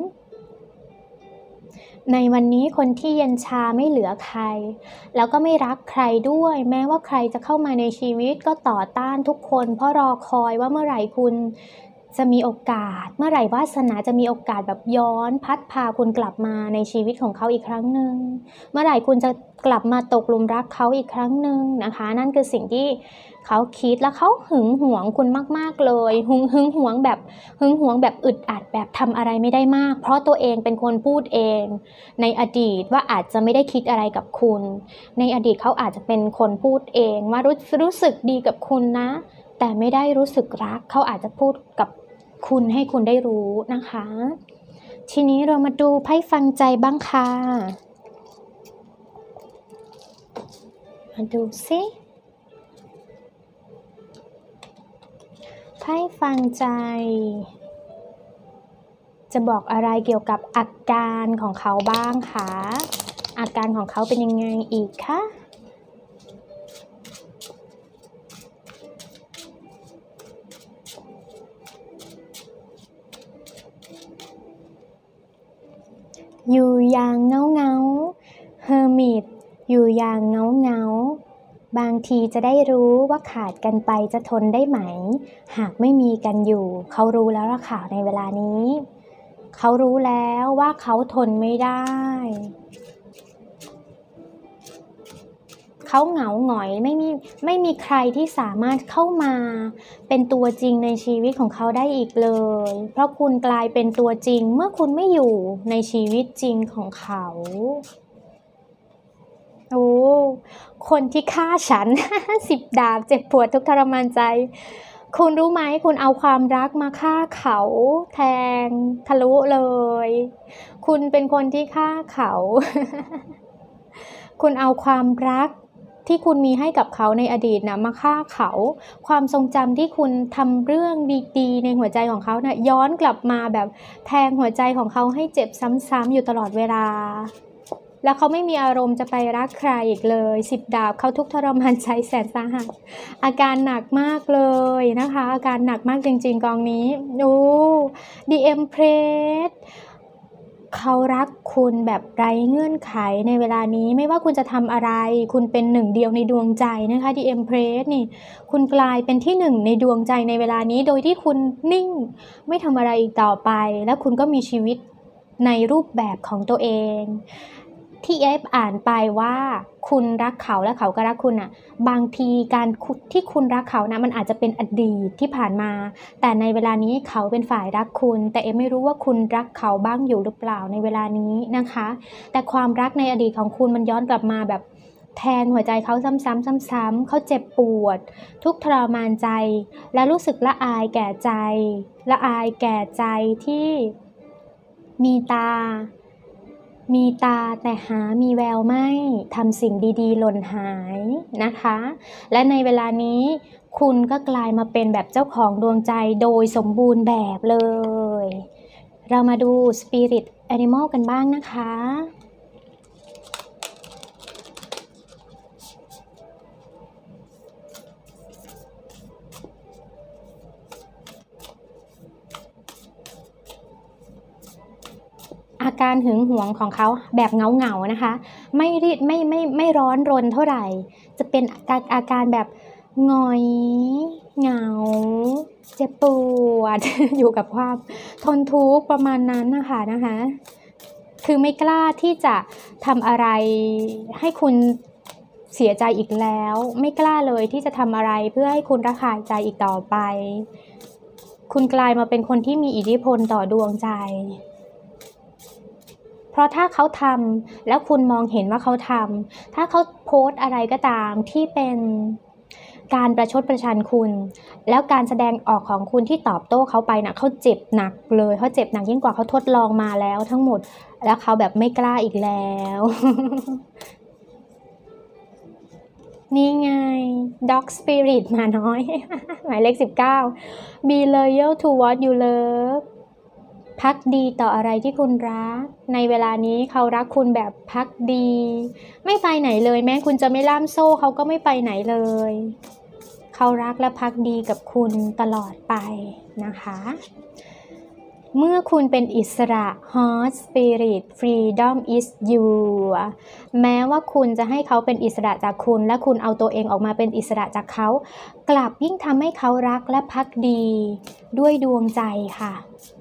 S1: ในวันนี้คนที่เย็นชาไม่เหลือใครแล้วก็ไม่รักใครด้วยแม้ว่าใครจะเข้ามาในชีวิตก็ต่อต้านทุกคนเพราะรอคอยว่าเมื่อไหร่คุณจะมีโอกาสเมื่อไหร่วาสนาจะมีโอกาสแบบย้อนพัดพาคุณกลับมาในชีวิตของเขาอีกครั้งหนึ่งเมื่อไหร่คุณจะกลับมาตกหลุมรักเขาอีกครั้งหนึ่งนะคะนั่นคือสิ่งที่เขาคิดแล้วเขาหึงหวงคุณมากๆเลยหึงหึงหวงแบบหึงหวงแบบอึดอัดแบบทำอะไรไม่ได้มากเพราะตัวเองเป็นคนพูดเองในอดีตว่าอาจจะไม่ได้คิดอะไรกับคุณในอดีตเขาอาจจะเป็นคนพูดเองว่ารู้รู้สึกดีกับคุณนะแต่ไม่ได้รู้สึกรักเขาอาจจะพูดกับคุณให้คุณได้รู้นะคะทีนี้เรามาดูไพ่ฟังใจบ้างค่ะมาดูสิไพ่ฟังใจจะบอกอะไรเกี่ยวกับอาการของเขาบ้างคะอาการของเขาเป็นยังไงอีกคะอยู่อย่างเงาเงาเฮอร์มิตอยู่อย่างเงาเงาบางทีจะได้รู้ว่าขาดกันไปจะทนได้ไหมหากไม่มีกันอยู่เขารู้แล้วล่ะค่ะในเวลานี้เขารู้แล้วว่าเขาทนไม่ได้เขาเหงาหงอยไม่มีไม่มีใครที่สามารถเข้ามาเป็นตัวจริงในชีวิตของเขาได้อีกเลยเพราะคุณกลายเป็นตัวจริงเมื่อคุณไม่อยู่ในชีวิตจริงของเขาโอ้คนที่ฆ่าฉัน สิบดาบเจ็บปวดทุกทรมานใจคุณรู้ไหมคุณเอาความรักมาฆ่าเขาแทงทะลุเลยคุณเป็นคนที่ฆ่าเขา คุณเอาความรักที่คุณมีให้กับเขาในอดีตนะมาฆ่าเขาความทรงจำที่คุณทำเรื่องดีๆในหัวใจของเขานะย้อนกลับมาแบบแทงหัวใจของเขาให้เจ็บซ้ำๆอยู่ตลอดเวลาแล้วเขาไม่มีอารมณ์จะไปรักใครอีกเลยสิบดาบเขาทุกข์ทรมานใจแสนสาหัสอาการหนักมากเลยนะคะอาการหนักมากจริงๆกองนี้โอ้ The Empress เขารักคุณแบบไร้เงื่อนไขในเวลานี้ไม่ว่าคุณจะทำอะไรคุณเป็นหนึ่งเดียวในดวงใจนะคะ The Empress นี่คุณกลายเป็นที่หนึ่งในดวงใจในเวลานี้โดยที่คุณนิ่งไม่ทำอะไรอีกต่อไปแล้วคุณก็มีชีวิตในรูปแบบของตัวเองที่เอฟอ่านไปว่าคุณรักเขาและเขาก็รักคุณอ่ะบางทีการที่คุณรักเขานะมันอาจจะเป็นอดีตที่ผ่านมาแต่ในเวลานี้เขาเป็นฝ่ายรักคุณแต่เอฟไม่รู้ว่าคุณรักเขาบ้างอยู่หรือเปล่าในเวลานี้นะคะแต่ความรักในอดีตของคุณมันย้อนกลับมาแบบแทงหัวใจเขาซ้ำๆซ้ำๆเขาเจ็บปวดทุกทรมานใจและรู้สึกละอายแก่ใจละอายแก่ใจที่มีตามีตาแต่หามีแววไม่ทำสิ่งดีๆหล่นหายนะคะและในเวลานี้คุณก็กลายมาเป็นแบบเจ้าของดวงใจโดยสมบูรณ์แบบเลยเรามาดู Spirit Animal กันบ้างนะคะอาการหึงหวงของเขาแบบเงาๆนะคะไม่รีดไม่ไม่ไม่ร้อนรนเท่าไหร่จะเป็นอาการแบบงอยเหงาเจ็บปวด อยู่กับความทนทุกข์ประมาณนั้นนะคะนะคะคือไม่กล้าที่จะทำอะไรให้คุณเสียใจอีกแล้วไม่กล้าเลยที่จะทำอะไรเพื่อให้คุณระคายใจอีกต่อไปคุณกลายมาเป็นคนที่มีอิทธิพลต่อดวงใจเพราะถ้าเขาทำแล้วคุณมองเห็นว่าเขาทำถ้าเขาโพสต์อะไรก็ตามที่เป็นการประชดประชันคุณแล้วการแสดงออกของคุณที่ตอบโต้เขาไปนะเขาเจ็บหนักเลยเขาเจ็บหนักยิ่งกว่าเขาทดลองมาแล้วทั้งหมดแล้วเขาแบบไม่กล้าอีกแล้ว นี่ไง Dog Spirit มาน้อย หมายเลขสิบเก้า Be loyal to what you love ภักดีต่ออะไรที่คุณรักในเวลานี้เขารักคุณแบบภักดีไม่ไปไหนเลยแม้คุณจะไม่ล่ามโซ่เขาก็ไม่ไปไหนเลยเขารักและภักดีกับคุณตลอดไปนะคะเมื่อคุณเป็นอิสระ Hot Spirit Freedom is you แม้ว่าคุณจะให้เขาเป็นอิสระจากคุณและคุณเอาตัวเองออกมาเป็นอิสระจากเขากลับยิ่งทำให้เขารักและภักดีด้วยดวงใจค่ะ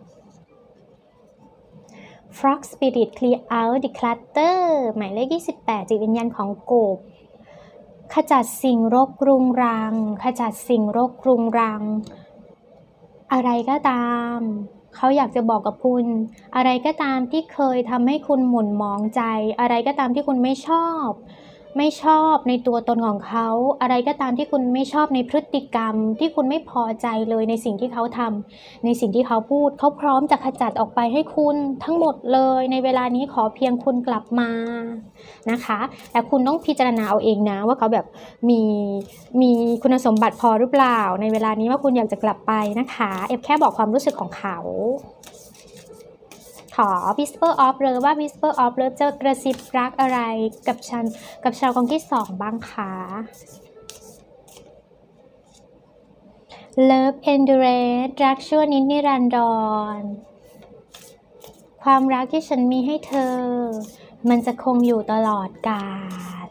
S1: Frog Spirit Clear out the clutter หมายเลขยี่สิบแปดจิตวิญญาณของกบขจัดสิ่งรกรุงรังขจัดสิ่งรกรุงรังอะไรก็ตามเขาอยากจะบอกกับคุณอะไรก็ตามที่เคยทำให้คุณหม่นหมองใจอะไรก็ตามที่คุณไม่ชอบไม่ชอบในตัวตนของเขาอะไรก็ตามที่คุณไม่ชอบในพฤติกรรมที่คุณไม่พอใจเลยในสิ่งที่เขาทำในสิ่งที่เขาพูดเขาพร้อมจะขจัดออกไปให้คุณทั้งหมดเลยในเวลานี้ขอเพียงคุณกลับมานะคะแต่คุณต้องพิจารณาเอาเองนะว่าเขาแบบมีมีคุณสมบัติพอหรือเปล่าในเวลานี้ว่าคุณอยากจะกลับไปนะคะเอฟแค่บอกความรู้สึกของเขาขอ Whisper of Love ว่า Whisper of Love จะกระซิบรักอะไรกับฉันกับชาวกองที่สองบ้างคะ Love Endurance รักชั่วนิจนิรันดรความรักที่ฉันมีให้เธอมันจะคงอยู่ตลอดกาล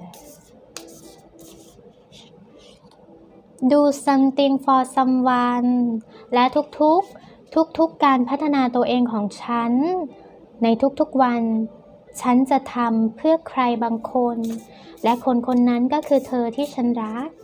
S1: Do something for someone และทุกๆทุกๆการพัฒนาตัวเองของฉันในทุกๆวันฉันจะทำเพื่อใครบางคนและคนคนนั้นก็คือเธอที่ฉันรัก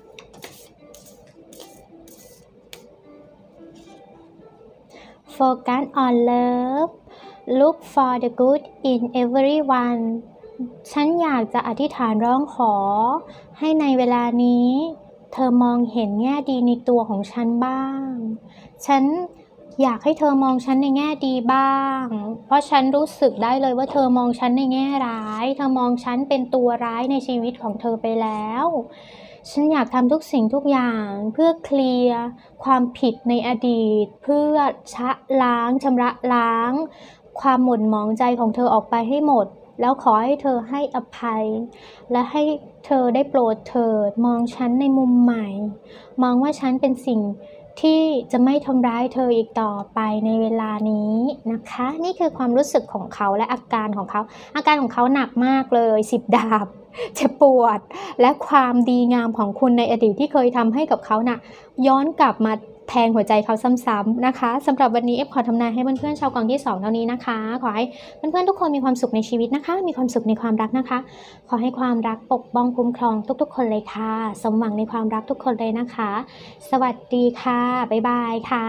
S1: Focus on love Look for the good in everyone ฉันอยากจะอธิษฐานร้องขอให้ในเวลานี้เธอมองเห็นแง่ดีในตัวของฉันบ้างฉันอยากให้เธอมองฉันในแง่ดีบ้างเพราะฉันรู้สึกได้เลยว่าเธอมองฉันในแง่ร้ายเธอมองฉันเป็นตัวร้ายในชีวิตของเธอไปแล้วฉันอยากทำทุกสิ่งทุกอย่างเพื่อเคลียร์ความผิดในอดีตเพื่อชะล้างชำระล้างความหม่นหมองใจของเธอออกไปให้หมดแล้วขอให้เธอให้อภัยและให้เธอได้โปรดเถิดมองฉันในมุมใหม่มองว่าฉันเป็นสิ่งที่จะไม่ทำร้ายเธออีกต่อไปในเวลานี้นะคะนี่คือความรู้สึกของเขาและอาการของเขาอาการของเขาหนักมากเลยสิบดาบเจ็บปวดและความดีงามของคุณในอดีตที่เคยทำให้กับเขาน่ะย้อนกลับมาแทงหัวใจเขาซ้ำๆนะคะสำหรับวันนี้เอฟขอทำนายให้เพื่อนๆชาวกองที่สองเท่านี้นะคะขอให้เพื่อนๆทุกคนมีความสุขในชีวิตนะคะมีความสุขในความรักนะคะขอให้ความรักปกป้องคุ้มครองทุกๆคนเลยค่ะสมหวังในความรักทุกคนเลยนะคะสวัสดีค่ะบ๊ายบายค่ะ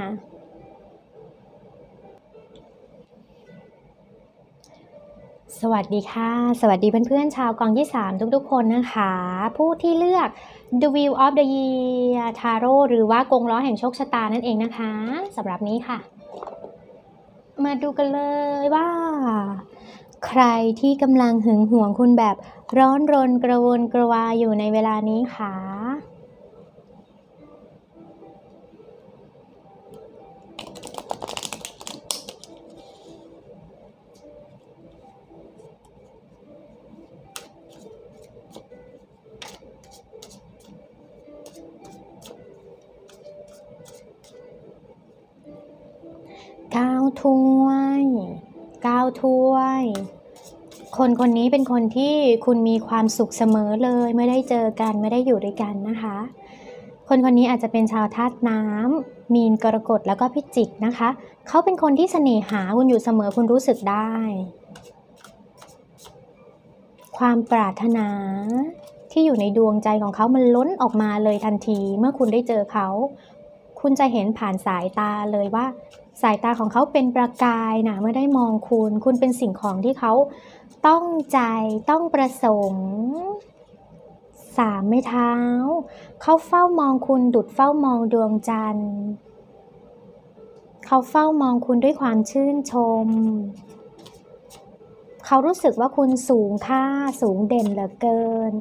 S1: สวัสดีค่ะสวัสดีเพื่อนๆชาวกองที่สามทุกๆคนนะคะผู้ที่เลือก The Wheel of the Year Tarot หรือว่ากงล้อแห่งโชคชะตานั่นเองนะคะสำหรับนี้ค่ะมาดูกันเลยว่าใครที่กำลังหึงหวงคุณแบบร้อนรนกระวนกระวายอยู่ในเวลานี้ค่ะเก้าถ้วยเก้าถ้วยคนคนนี้เป็นคนที่คุณมีความสุขเสมอเลยไม่ได้เจอกันไม่ได้อยู่ด้วยกันนะคะคนคนนี้อาจจะเป็นชาวธาตุน้ำมีนกรกฎแล้วก็พิจิกนะคะเขาเป็นคนที่เสน่หาคุณอยู่เสมอคุณรู้สึกได้ความปรารถนาที่อยู่ในดวงใจของเขามันล้นออกมาเลยทันทีเมื่อคุณได้เจอเขาคุณจะเห็นผ่านสายตาเลยว่าสายตาของเขาเป็นประกายนะเมื่อได้มองคุณคุณเป็นสิ่งของที่เขาต้องใจต้องประสงค์สามไม้เท้าเขาเฝ้ามองคุณดุจเฝ้ามองดวงจันทร์เขาเฝ้ามองคุณด้วยความชื่นชมเขารู้สึกว่าคุณสูงค่าสูงเด่นเหลือเกิน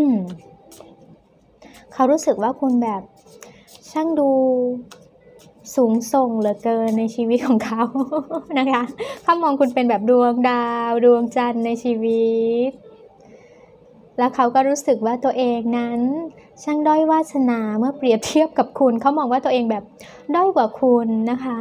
S1: เขารู้สึกว่าคุณแบบช่างดูสูงส่งเหลือเกินในชีวิตของเขา นะคะเขามองคุณเป็นแบบดวงดาวดวงจันทร์ในชีวิตแล้วเขาก็รู้สึกว่าตัวเองนั้นช่างด้อยวาสนาเมื่อเปรียบเทียบกับคุณเขามองว่าตัวเองแบบด้อยกว่าคุณนะคะ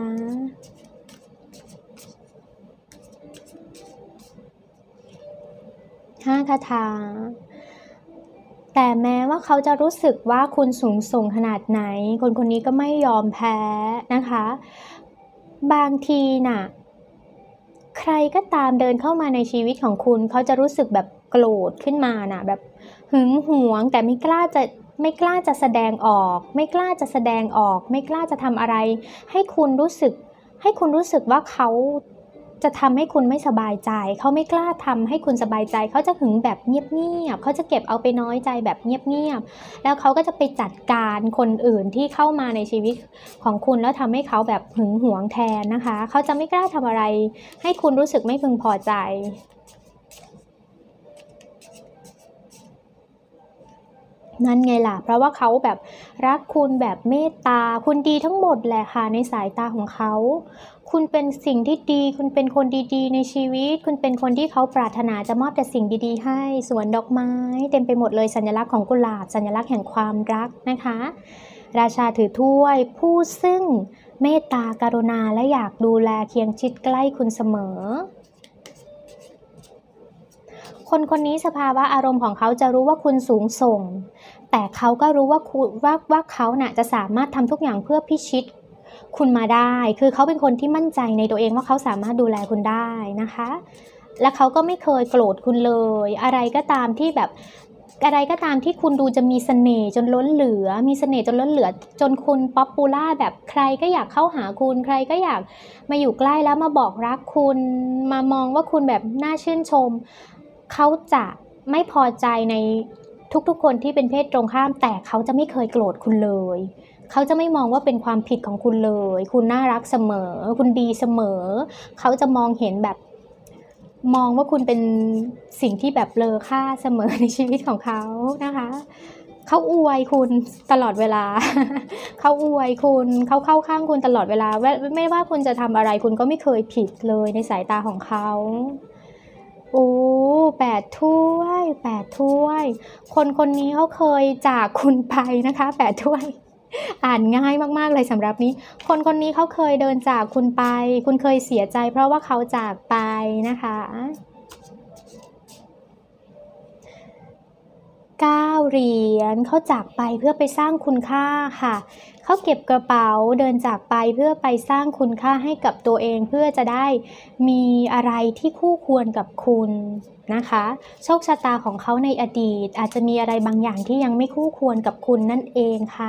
S1: ห้าคาถาแต่แม้ว่าเขาจะรู้สึกว่าคุณสูงส่งขนาดไหนคนคนนี้ก็ไม่ยอมแพ้นะคะบางทีน่ะใครก็ตามเดินเข้ามาในชีวิตของคุณเขาจะรู้สึกแบบโกรธขึ้นมาน่ะแบบหึงหวงแต่ไม่กล้าจะไม่กล้าจะแสดงออกไม่กล้าจะแสดงออกไม่กล้าจะทำอะไรให้คุณรู้สึกให้คุณรู้สึกว่าเขาจะทำให้คุณไม่สบายใจเขาไม่กล้าทำให้คุณสบายใจเขาจะหึงแบบเงียบๆเขาจะเก็บเอาไปน้อยใจแบบเงียบๆแล้วเขาก็จะไปจัดการคนอื่นที่เข้ามาในชีวิตของคุณแล้วทำให้เขาแบบหึงหวงแทนนะคะเขาจะไม่กล้าทำอะไรให้คุณรู้สึกไม่พึงพอใจนั่นไงล่ะเพราะว่าเขาแบบรักคุณแบบเมตตาคุณดีทั้งหมดแหละค่ะในสายตาของเขาคุณเป็นสิ่งที่ดีคุณเป็นคนดีๆในชีวิตคุณเป็นคนที่เขาปรารถนาจะมอบแต่สิ่งดีๆให้สวนดอกไม้เต็มไปหมดเลยสัญลักษณ์ของกุหลาบสัญลักษณ์แห่งความรักนะคะราชาถือถ้วยผู้ซึ่งเมตตากรุณาและอยากดูแลเคียงชิดใกล้คุณเสมอคนคนนี้สภาวะอารมณ์ของเขาจะรู้ว่าคุณสูงส่งแต่เขาก็รู้ว่าคุณว่าว่าเขาน่ะจะสามารถทำทุกอย่างเพื่อพิชิตคุณมาได้คือเขาเป็นคนที่มั่นใจในตัวเองว่าเขาสามารถดูแลคุณได้นะคะและเขาก็ไม่เคยโกรธคุณเลยอะไรก็ตามที่แบบอะไรก็ตามที่คุณดูจะมีเสน่ห์จนล้นเหลือมีเสน่ห์จนล้นเหลือจนคุณป๊อปปูล่าแบบใครก็อยากเข้าหาคุณใครก็อยากมาอยู่ใกล้แล้วมาบอกรักคุณมามองว่าคุณแบบน่าชื่นชมเขาจะไม่พอใจในทุกๆคนที่เป็นเพศตรงข้ามแต่เขาจะไม่เคยโกรธคุณเลยเขาจะไม่มองว่าเป็นความผิดของคุณเลยคุณน่ารักเสมอคุณดีเสมอเขาจะมองเห็นแบบมองว่าคุณเป็นสิ่งที่แบบเลอค่าเสมอในชีวิตของเขานะคะเขาอวยคุณตลอดเวลา เขาอวยคุณเขาเข้าข้างคุณตลอดเวลาไม่ว่าคุณจะทำอะไรคุณก็ไม่เคยผิดเลยในสายตาของเขาโอ้แปดถ้วยแปดถ้วยคนคนนี้เขาเคยจากคุณไปนะคะแปดถ้วยอ่านง่ายมากๆเลยสำหรับนี้คนคนนี้เขาเคยเดินจากคุณไปคุณเคยเสียใจเพราะว่าเขาจากไปนะคะเก้าเหรียญเขาจากไปเพื่อไปสร้างคุณค่าค่ะเขาเก็บกระเป๋าเดินจากไปเพื่อไปสร้างคุณค่าให้กับตัวเองเพื่อจะได้มีอะไรที่คู่ควรกับคุณนะคะโชคชะตาของเขาในอดีตอาจจะมีอะไรบางอย่างที่ยังไม่คู่ควรกับคุณนั่นเองค่ะ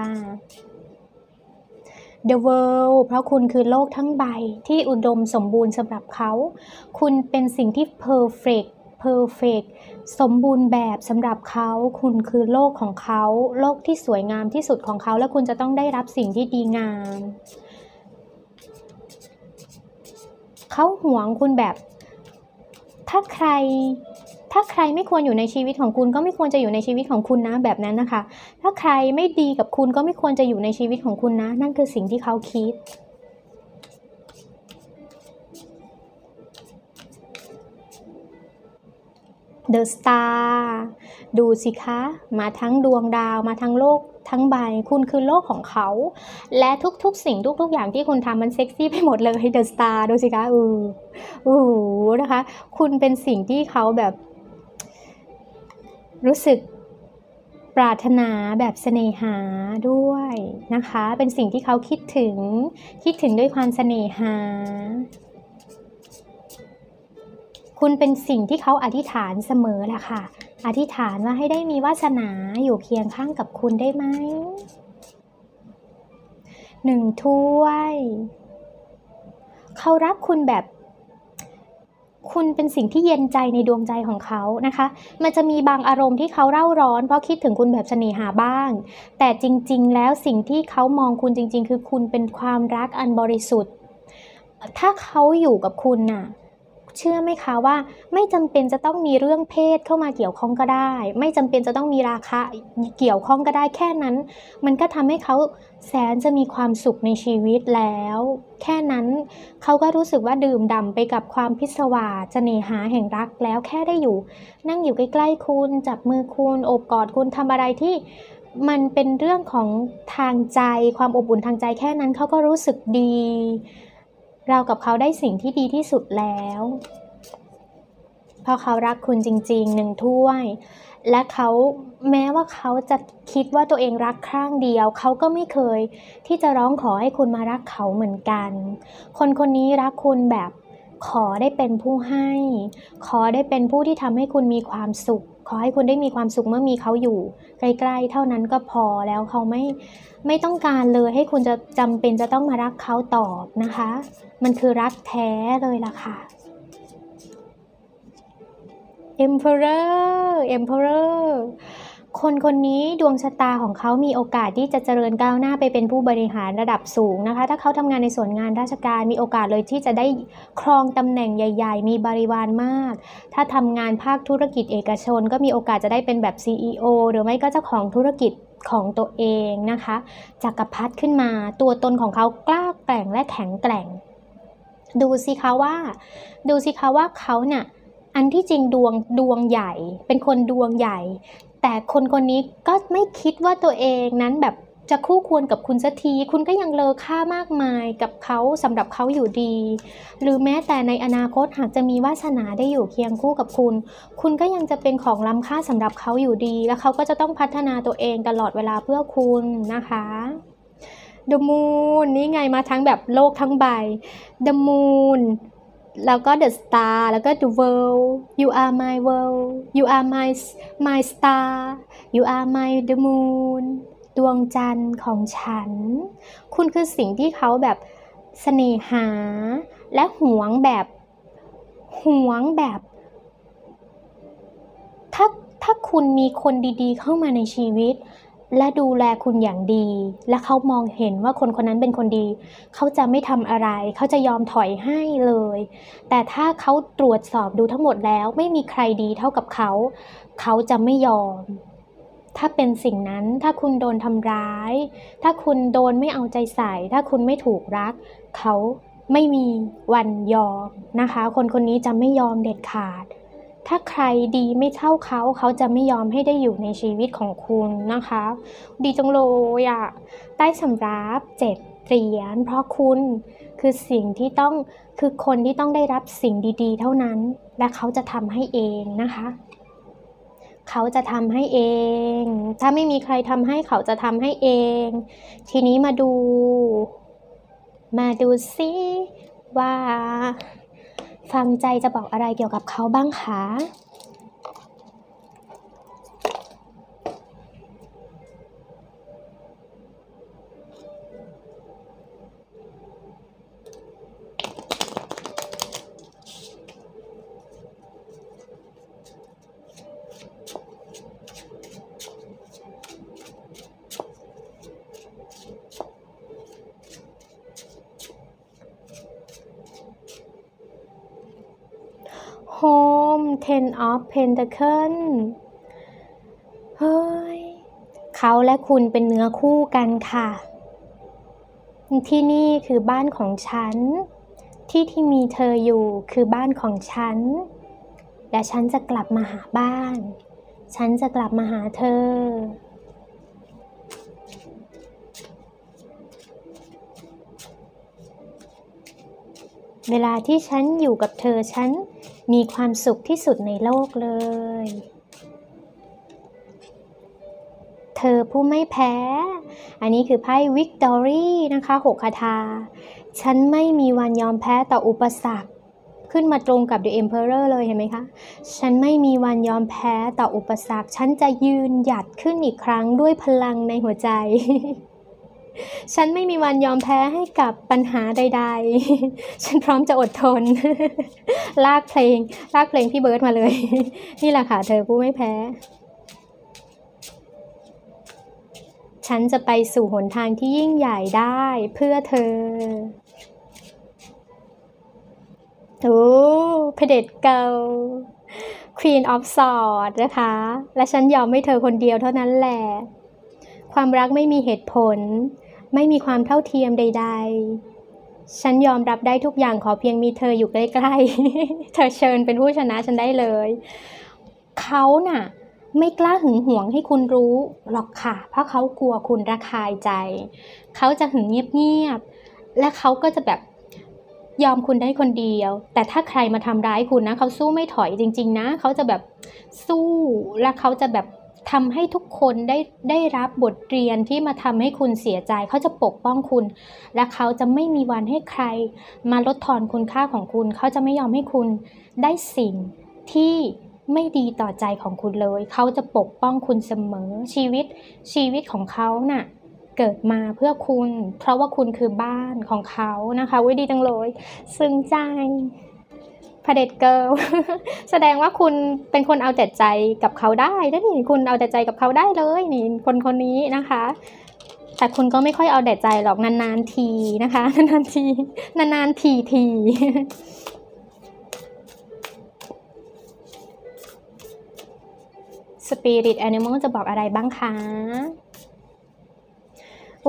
S1: The World เพราะคุณคือโลกทั้งใบที่อุดมสมบูรณ์สำหรับเขาคุณเป็นสิ่งที่ perfect perfect สมบูรณ์แบบสำหรับเขาคุณคือโลกของเขาโลกที่สวยงามที่สุดของเขาและคุณจะต้องได้รับสิ่งที่ดีงามเขาหวงคุณแบบถ้าใครถ้าใครไม่ควรอยู่ในชีวิตของคุณก็ไม่ควรจะอยู่ในชีวิตของคุณนะแบบนั้นนะคะถ้าใครไม่ดีกับคุณก็ไม่ควรจะอยู่ในชีวิตของคุณนะนั่นคือสิ่งที่เขาคิด The Star ดูสิคะมาทั้งดวงดาวมาทั้งโลกทั้งใบคุณคือโลกของเขาและทุกๆสิ่งทุกๆอย่างที่คุณทำมันเซ็กซี่ไปหมดเลย The Star ดูสิคะอืออือนะคะคุณเป็นสิ่งที่เขาแบบรู้สึกปรารถนาแบบเสน่หาด้วยนะคะเป็นสิ่งที่เขาคิดถึงคิดถึงด้วยความเสน่หาคุณเป็นสิ่งที่เขาอธิษฐานเสมอแหละค่ะอธิษฐานว่าให้ได้มีวาสนาอยู่เคียงข้างกับคุณได้ไหมหนึ่งถ้วยเขารักคุณแบบคุณเป็นสิ่งที่เย็นใจในดวงใจของเขานะคะมันจะมีบางอารมณ์ที่เขาเร่าร้อนเพราะคิดถึงคุณแบบเสน่หาบ้างแต่จริงๆแล้วสิ่งที่เขามองคุณจริงๆคือคุณเป็นความรักอันบริสุทธิ์ถ้าเขาอยู่กับคุณน่ะเชื่อไหมคะว่าไม่จำเป็นจะต้องมีเรื่องเพศเข้ามาเกี่ยวข้องก็ได้ไม่จำเป็นจะต้องมีราคะเกี่ยวข้องก็ได้แค่นั้นมันก็ทำให้เขาแสนจะมีความสุขในชีวิตแล้วแค่นั้นเขาก็รู้สึกว่าดื่มด่ำไปกับความพิศวาสเสน่หาแห่งรักแล้วแค่ได้อยู่นั่งอยู่ใกล้ๆคุณจับมือคุณโอบกอดคุณทำอะไรที่มันเป็นเรื่องของทางใจความอบอุ่นทางใจแค่นั้นเขาก็รู้สึกดีเรากับเขาได้สิ่งที่ดีที่สุดแล้วเพราะเขารักคุณจริงๆหนึ่งถ้วยและเขาแม้ว่าเขาจะคิดว่าตัวเองรักข้างเดียวเขาก็ไม่เคยที่จะร้องขอให้คุณมารักเขาเหมือนกันคนคนนี้รักคุณแบบขอได้เป็นผู้ให้ขอได้เป็นผู้ที่ทำให้คุณมีความสุขขอให้คุณได้มีความสุขเมื่อมีเขาอยู่ใกล้ๆเท่านั้นก็พอแล้วเขาไม่ไม่ต้องการเลยให้คุณจะจำเป็นจะต้องมารักเขาตอบนะคะมันคือรักแท้เลยล่ะค่ะ Emperor Emperor คนคนนี้ดวงชะตาของเขามีโอกาสที่จะเจริญก้าวหน้าไปเป็นผู้บริหารระดับสูงนะคะถ้าเขาทำงานในส่วนงานราชการมีโอกาสเลยที่จะได้ครองตำแหน่งใหญ่ๆมีบริวารมากถ้าทำงานภาคธุรกิจเอกชนก็มีโอกาสจะได้เป็นแบบ ซี อี โอ หรือไม่ก็เจ้าของธุรกิจของตัวเองนะคะจักรพรรดิขึ้นมาตัวตนของเขากล้าแกร่งและแข็งแกร่งดูสิคะว่าดูสิคะว่าเขาเนี่ยอันที่จริงดวงดวงใหญ่เป็นคนดวงใหญ่แต่คนคนนี้ก็ไม่คิดว่าตัวเองนั้นแบบจะคู่ควรกับคุณสักทีคุณก็ยังเลอค่ามากมายกับเขาสำหรับเขาอยู่ดีหรือแม้แต่ในอนาคตหากจะมีวาสนาได้อยู่เคียงคู่กับคุณคุณก็ยังจะเป็นของล้ำค่าสำหรับเขาอยู่ดีและเขาก็จะต้องพัฒนาตัวเองตลอดเวลาเพื่อคุณนะคะ The Moon นี่ไงมาทั้งแบบโลกทั้งใบ The Moon แล้วก็ The Star แล้วก็ The World You are my world You are my my star You are my the moon ดวงจันทร์ของฉันคุณคือสิ่งที่เขาแบบเสน่หาและหวงแบบหวงแบบถ้าถ้าคุณมีคนดีๆเข้ามาในชีวิตและดูแลคุณอย่างดีและเขามองเห็นว่าคนคนนั้นเป็นคนดีเขาจะไม่ทำอะไรเขาจะยอมถอยให้เลยแต่ถ้าเขาตรวจสอบดูทั้งหมดแล้วไม่มีใครดีเท่ากับเขาเขาจะไม่ยอมถ้าเป็นสิ่งนั้นถ้าคุณโดนทำร้ายถ้าคุณโดนไม่เอาใจใส่ถ้าคุณไม่ถูกรักเขาไม่มีวันยอมนะคะคนคนนี้จะไม่ยอมเด็ดขาดถ้าใครดีไม่เท่าเขาเขาจะไม่ยอมให้ได้อยู่ในชีวิตของคุณนะคะดีจังเลยอ่ะใต้สำรับเจ็ดเหรียญเพราะคุณคือสิ่งที่ต้องคือคนที่ต้องได้รับสิ่งดีๆเท่านั้นและเขาจะทำให้เองนะคะเขาจะทำให้เองถ้าไม่มีใครทำให้เขาจะทำให้เองทีนี้มาดูมาดูซิว่าฟังใจจะบอกอะไรเกี่ยวกับเขาบ้างคะ Home Ten of Pentacles เฮ้ยเขาและคุณเป็นเนื้อคู่กันค่ะที่นี่คือบ้านของฉันที่ที่มีเธออยู่คือบ้านของฉันและฉันจะกลับมาหาบ้านฉันจะกลับมาหาเธอเวลาที่ฉันอยู่กับเธอฉันมีความสุขที่สุดในโลกเลยเธอผู้ไม่แพ้อันนี้คือไพ่ Victory นะคะหกคาถาฉันไม่มีวันยอมแพ้ต่ออุปสรรคขึ้นมาตรงกับ The Emperor เลยเห็นไหมคะฉันไม่มีวันยอมแพ้ต่ออุปสรรคฉันจะยืนหยัดขึ้นอีกครั้งด้วยพลังในหัวใจ ฉันไม่มีวันยอมแพ้ให้กับปัญหาใดๆ ฉันพร้อมจะอดทน ลากเพลงลากเพลงพี่เบิร์ดมาเลย นี่แหละค่ะเธอผู้ไม่แพ้ฉันจะไปสู่หนทางที่ยิ่งใหญ่ได้เพื่อเธอโอ้เผด็จเกา Queen of Swords นะคะและฉันยอมให้เธอคนเดียวเท่านั้นแหละความรักไม่มีเหตุผลไม่มีความเท่าเทียมใดๆฉันยอมรับได้ทุกอย่างขอเพียงมีเธออยู่ใกล้ๆ เธอเชิญเป็นผู้ชนะฉันได้เลยเขาน่ะไม่กล้าหึงหวงให้คุณรู้หรอกค่ะเพราะเขากลัวคุณระคายใจเขาจะหึงเงียบๆและเขาก็จะแบบยอมคุณได้คนเดียวแต่ถ้าใครมาทำร้ายคุณนะเขาสู้ไม่ถอยจริงๆนะเขาจะแบบสู้และเขาจะแบบทำให้ทุกคนได้ได้รับบทเรียนที่มาทำให้คุณเสียใจเขาจะปกป้องคุณและเขาจะไม่มีวันให้ใครมาลดทอนคุณค่าของคุณเขาจะไม่ยอมให้คุณได้สิ่งที่ไม่ดีต่อใจของคุณเลยเขาจะปกป้องคุณเสมอชีวิตชีวิตของเขาน่ะเกิดมาเพื่อคุณเพราะว่าคุณคือบ้านของเขานะคะวิดีจังเลยซึ้งใจเผด็จเกิร์ล แสดงว่าคุณเป็นคนเอาแต่ใจกับเขาได้นะนี่คุณเอาแต่ใจกับเขาได้เลยนี่คนคนนี้นะคะแต่คุณก็ไม่ค่อยเอาแต่ใจหรอกนานๆทีนะคะนานๆทีนานๆทีที Spirit Animal จะบอกอะไรบ้างคะโอ้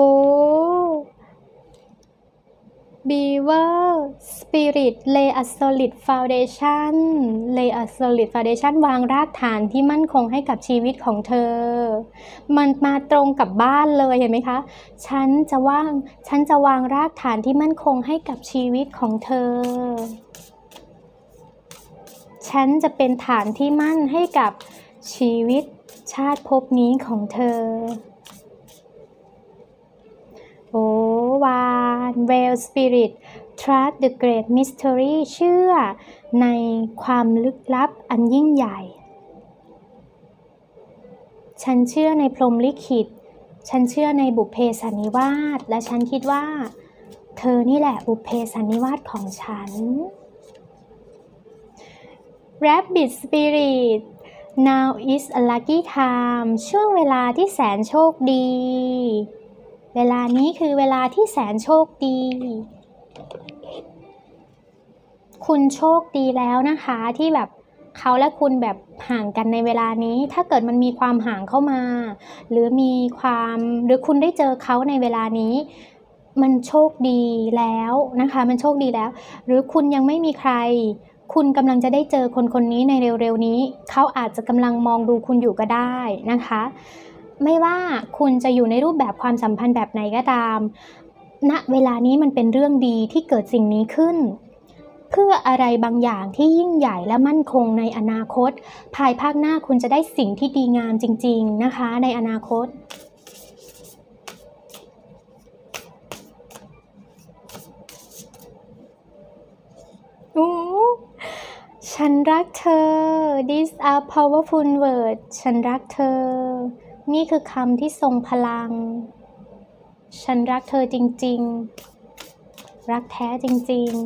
S1: Beaver Spirit lay a solid foundation lay a solid foundation วางรากฐานที่มั่นคงให้กับชีวิตของเธอมันมาตรงกับบ้านเลยเห็นไหมคะฉันจะวางฉันจะวางรากฐานที่มั่นคงให้กับชีวิตของเธอฉันจะเป็นฐานที่มั่นให้กับชีวิตชาติภพนี้ของเธอโอ้วาน Well Spirit Trust the Great Mystery เชื่อในความลึกลับอันยิ่งใหญ่ฉันเชื่อในพรหมลิขิตฉันเชื่อในบุพเพสันนิวาสและฉันคิดว่าเธอนี่แหละบุพเพสันนิวาสของฉัน Rabbit Spirit Now is a lucky time ช่วงเวลาที่แสนโชคดีเวลานี้คือเวลาที่แสนโชคดีคุณโชคดีแล้วนะคะที่แบบเขาและคุณแบบห่างกันในเวลานี้ถ้าเกิดมันมีความห่างเข้ามาหรือมีความหรือคุณได้เจอเขาในเวลานี้มันโชคดีแล้วนะคะมันโชคดีแล้วหรือคุณยังไม่มีใครคุณกำลังจะได้เจอคนคนนี้ในเร็วๆนี้เขาอาจจะกำลังมองดูคุณอยู่ก็ได้นะคะไม่ว่าคุณจะอยู่ในรูปแบบความสัมพันธ์แบบไหนก็ตามณเวลานี้มันเป็นเรื่องดีที่เกิดสิ่งนี้ขึ้นเพื่ออะไรบางอย่างที่ยิ่งใหญ่และมั่นคงในอนาคตภายภาคหน้าคุณจะได้สิ่งที่ดีงามจริงๆนะคะในอนาคตโอ้ฉันรักเธอ These are powerful words ฉันรักเธอนี่คือคำที่ทรงพลังฉันรักเธอจริงๆรักแท้จริง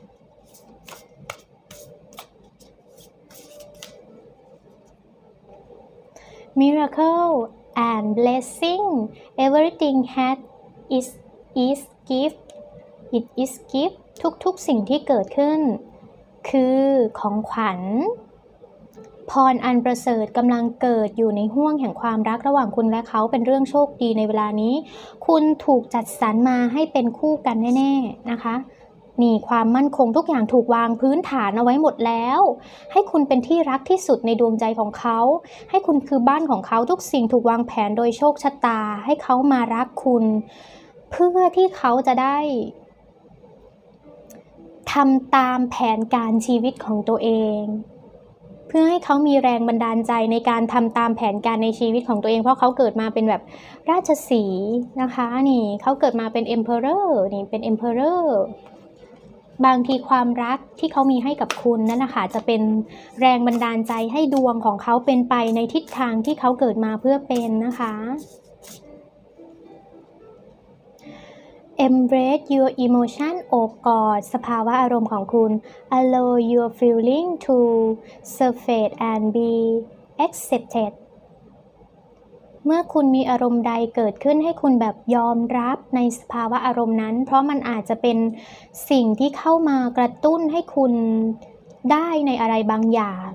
S1: ๆ Miracle and blessing everything has is is gift it is gift ทุกๆสิ่งที่เกิดขึ้นคือของขวัญพรอันประเสริฐกำลังเกิดอยู่ในห้วงแห่งความรักระหว่างคุณและเขาเป็นเรื่องโชคดีในเวลานี้คุณถูกจัดสรรมาให้เป็นคู่กันแน่ๆนะคะนี่ความมั่นคงทุกอย่างถูกวางพื้นฐานเอาไว้หมดแล้วให้คุณเป็นที่รักที่สุดในดวงใจของเขาให้คุณคือบ้านของเขาทุกสิ่งถูกวางแผนโดยโชคชะตาให้เขามารักคุณเพื่อที่เขาจะได้ทำตามแผนการชีวิตของตัวเองเพื่อให้เขามีแรงบันดาลใจในการทำตามแผนการในชีวิตของตัวเองเพราะเขาเกิดมาเป็นแบบราชสีห์นะคะนี่เขาเกิดมาเป็น Emperor นี่เป็น Emperor บางทีความรักที่เขามีให้กับคุณนั่นนะคะจะเป็นแรงบันดาลใจให้ดวงของเขาเป็นไปในทิศทางที่เขาเกิดมาเพื่อเป็นนะคะ Embrace your emotion โอบกอดสภาวะอารมณ์ของคุณ Allow your feeling to surface and be accepted เมื่อคุณมีอารมณ์ใดเกิดขึ้นให้คุณแบบยอมรับในสภาวะอารมณ์นั้นเพราะมันอาจจะเป็นสิ่งที่เข้ามากระตุ้นให้คุณได้ในอะไรบางอย่าง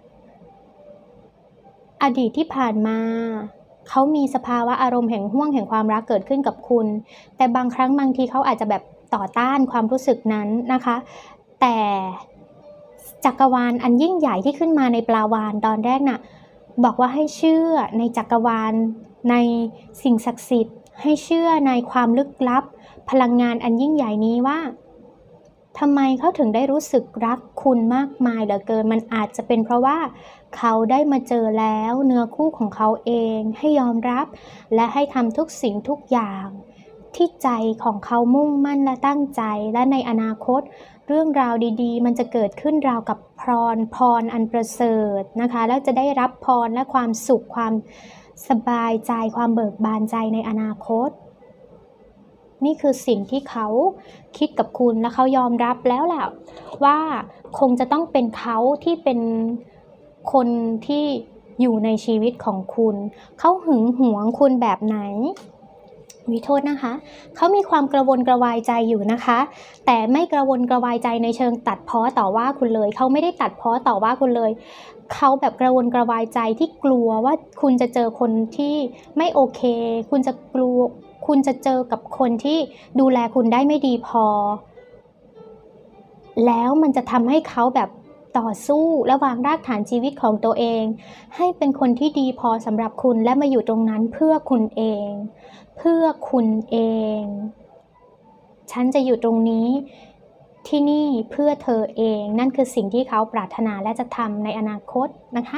S1: อดีตที่ผ่านมาเขามีสภาวะอารมณ์แห่งห่วงแห่งความรักเกิดขึ้นกับคุณแต่บางครั้งบางทีเขาอาจจะแบบต่อต้านความรู้สึกนั้นนะคะแต่จักรวาลอันยิ่งใหญ่ที่ขึ้นมาในปลาวาฬตอนแรกน่ะบอกว่าให้เชื่อในจักรวาลในสิ่งศักดิ์สิทธิ์ให้เชื่อในความลึกลับพลังงานอันยิ่งใหญ่นี้ว่าทำไมเขาถึงได้รู้สึกรักคุณมากมายเหลือเกินมันอาจจะเป็นเพราะว่าเขาได้มาเจอแล้วเนื้อคู่ของเขาเองให้ยอมรับและให้ทำทุกสิ่งทุกอย่างที่ใจของเขามุ่งมั่นและตั้งใจและในอนาคตเรื่องราวดีๆมันจะเกิดขึ้นราวกับพรพรอันประเสริฐนะคะแล้วจะได้รับพรและความสุขความสบายใจความเบิกบานใจในอนาคตนี่คือสิ่งที่เขาคิดกับคุณและเขายอมรับแล้วแหละว่าคงจะต้องเป็นเขาที่เป็นคนที่อยู่ในชีวิตของคุณเขาหึงหวงคุณแบบไหนวิโทษนะคะเขามีความกระวนกระวายใจอยู่นะคะแต่ไม่กระวนกระวายใจในเชิงตัดพ้อต่อว่าคุณเลยเขาไม่ได้ตัดพ้อต่อว่าคุณเลยเขาแบบกระวนกระวายใจที่กลัวว่าคุณจะเจอคนที่ไม่โอเคคุณจะกลัวคุณจะเจอกับคนที่ดูแลคุณได้ไม่ดีพอแล้วมันจะทำให้เขาแบบต่อสู้และวางรากฐานชีวิตของตัวเองให้เป็นคนที่ดีพอสำหรับคุณและมาอยู่ตรงนั้นเพื่อคุณเองเพื่อคุณเองฉันจะอยู่ตรงนี้ที่นี่เพื่อเธอเองนั่นคือสิ่งที่เขาปรารถนาและจะทำในอนาคตนะคะ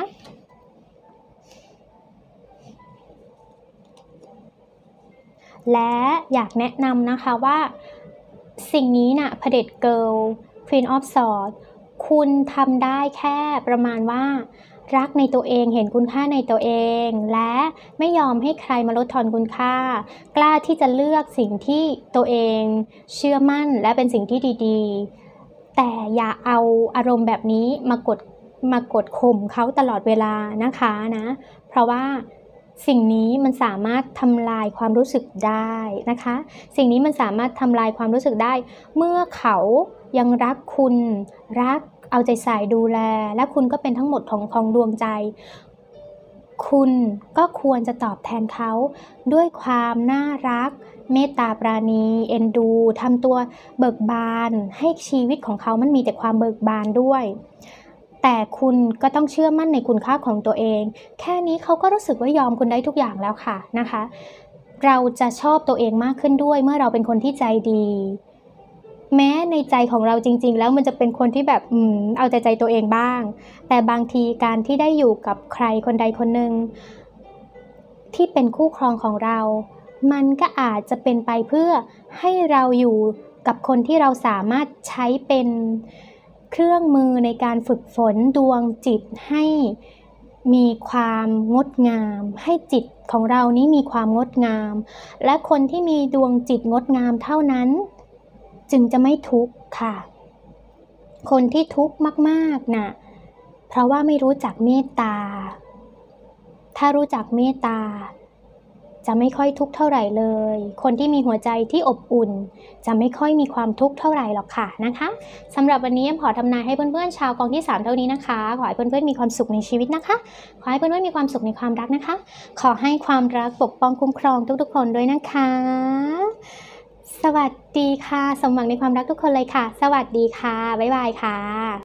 S1: และอยากแนะนำนะคะว่าสิ่งนี้น่ะเผด็จเกิร์ล Queen of Swords คุณทำได้แค่ประมาณว่ารักในตัวเองเห็นคุณค่าในตัวเองและไม่ยอมให้ใครมาลดทอนคุณค่ากล้าที่จะเลือกสิ่งที่ตัวเองเชื่อมั่นและเป็นสิ่งที่ดีๆแต่อย่าเอาอารมณ์แบบนี้มากดมากดข่มเขาตลอดเวลานะคะนะเพราะว่าสิ่งนี้มันสามารถทำลายความรู้สึกได้นะคะสิ่งนี้มันสามารถทำลายความรู้สึกได้เมื่อเขายังรักคุณรักเอาใจใส่ดูแลและคุณก็เป็นทั้งหมดของของดวงใจคุณก็ควรจะตอบแทนเขาด้วยความน่ารักเมตตาปราณีเอ็นดูทำตัวเบิกบานให้ชีวิตของเขามันมีแต่ความเบิกบานด้วยแต่คุณก็ต้องเชื่อมั่นในคุณค่าของตัวเองแค่นี้เขาก็รู้สึกว่ายอมคุณได้ทุกอย่างแล้วค่ะนะคะเราจะชอบตัวเองมากขึ้นด้วยเมื่อเราเป็นคนที่ใจดีแม้ในใจของเราจริงๆแล้วมันจะเป็นคนที่แบบอืมเอาใจใจตัวเองบ้างแต่บางทีการที่ได้อยู่กับใครคนใดคนหนึ่งที่เป็นคู่ครองของเรามันก็อาจจะเป็นไปเพื่อให้เราอยู่กับคนที่เราสามารถใช้เป็นเครื่องมือในการฝึกฝนดวงจิตให้มีความงดงามให้จิตของเรานี้มีความงดงามและคนที่มีดวงจิตงดงามเท่านั้นจึงจะไม่ทุกข์ค่ะคนที่ทุกข์มากๆน่ะเพราะว่าไม่รู้จักเมตตาถ้ารู้จักเมตตาจะไม่ค่อยทุกข์เท่าไหร่เลยคนที่มีหัวใจที่อบอุ่นจะไม่ค่อยมีความทุกข์เท่าไหร่หรอกค่ะนะคะสำหรับวันนี้ขอทำนายให้เพื่อนๆชาวกองที่สามเท่านี้นะคะขอให้เพื่อนๆมีความสุขในชีวิตนะคะขอให้เพื่อนๆมีความสุขในความรักนะคะขอให้ความรักปกป้องคุ้มครองทุกๆคนด้วยนะคะสวัสดีค่ะสมหวังในความรักทุกคนเลยค่ะสวัสดีค่ะบ๊ายบายค่ะ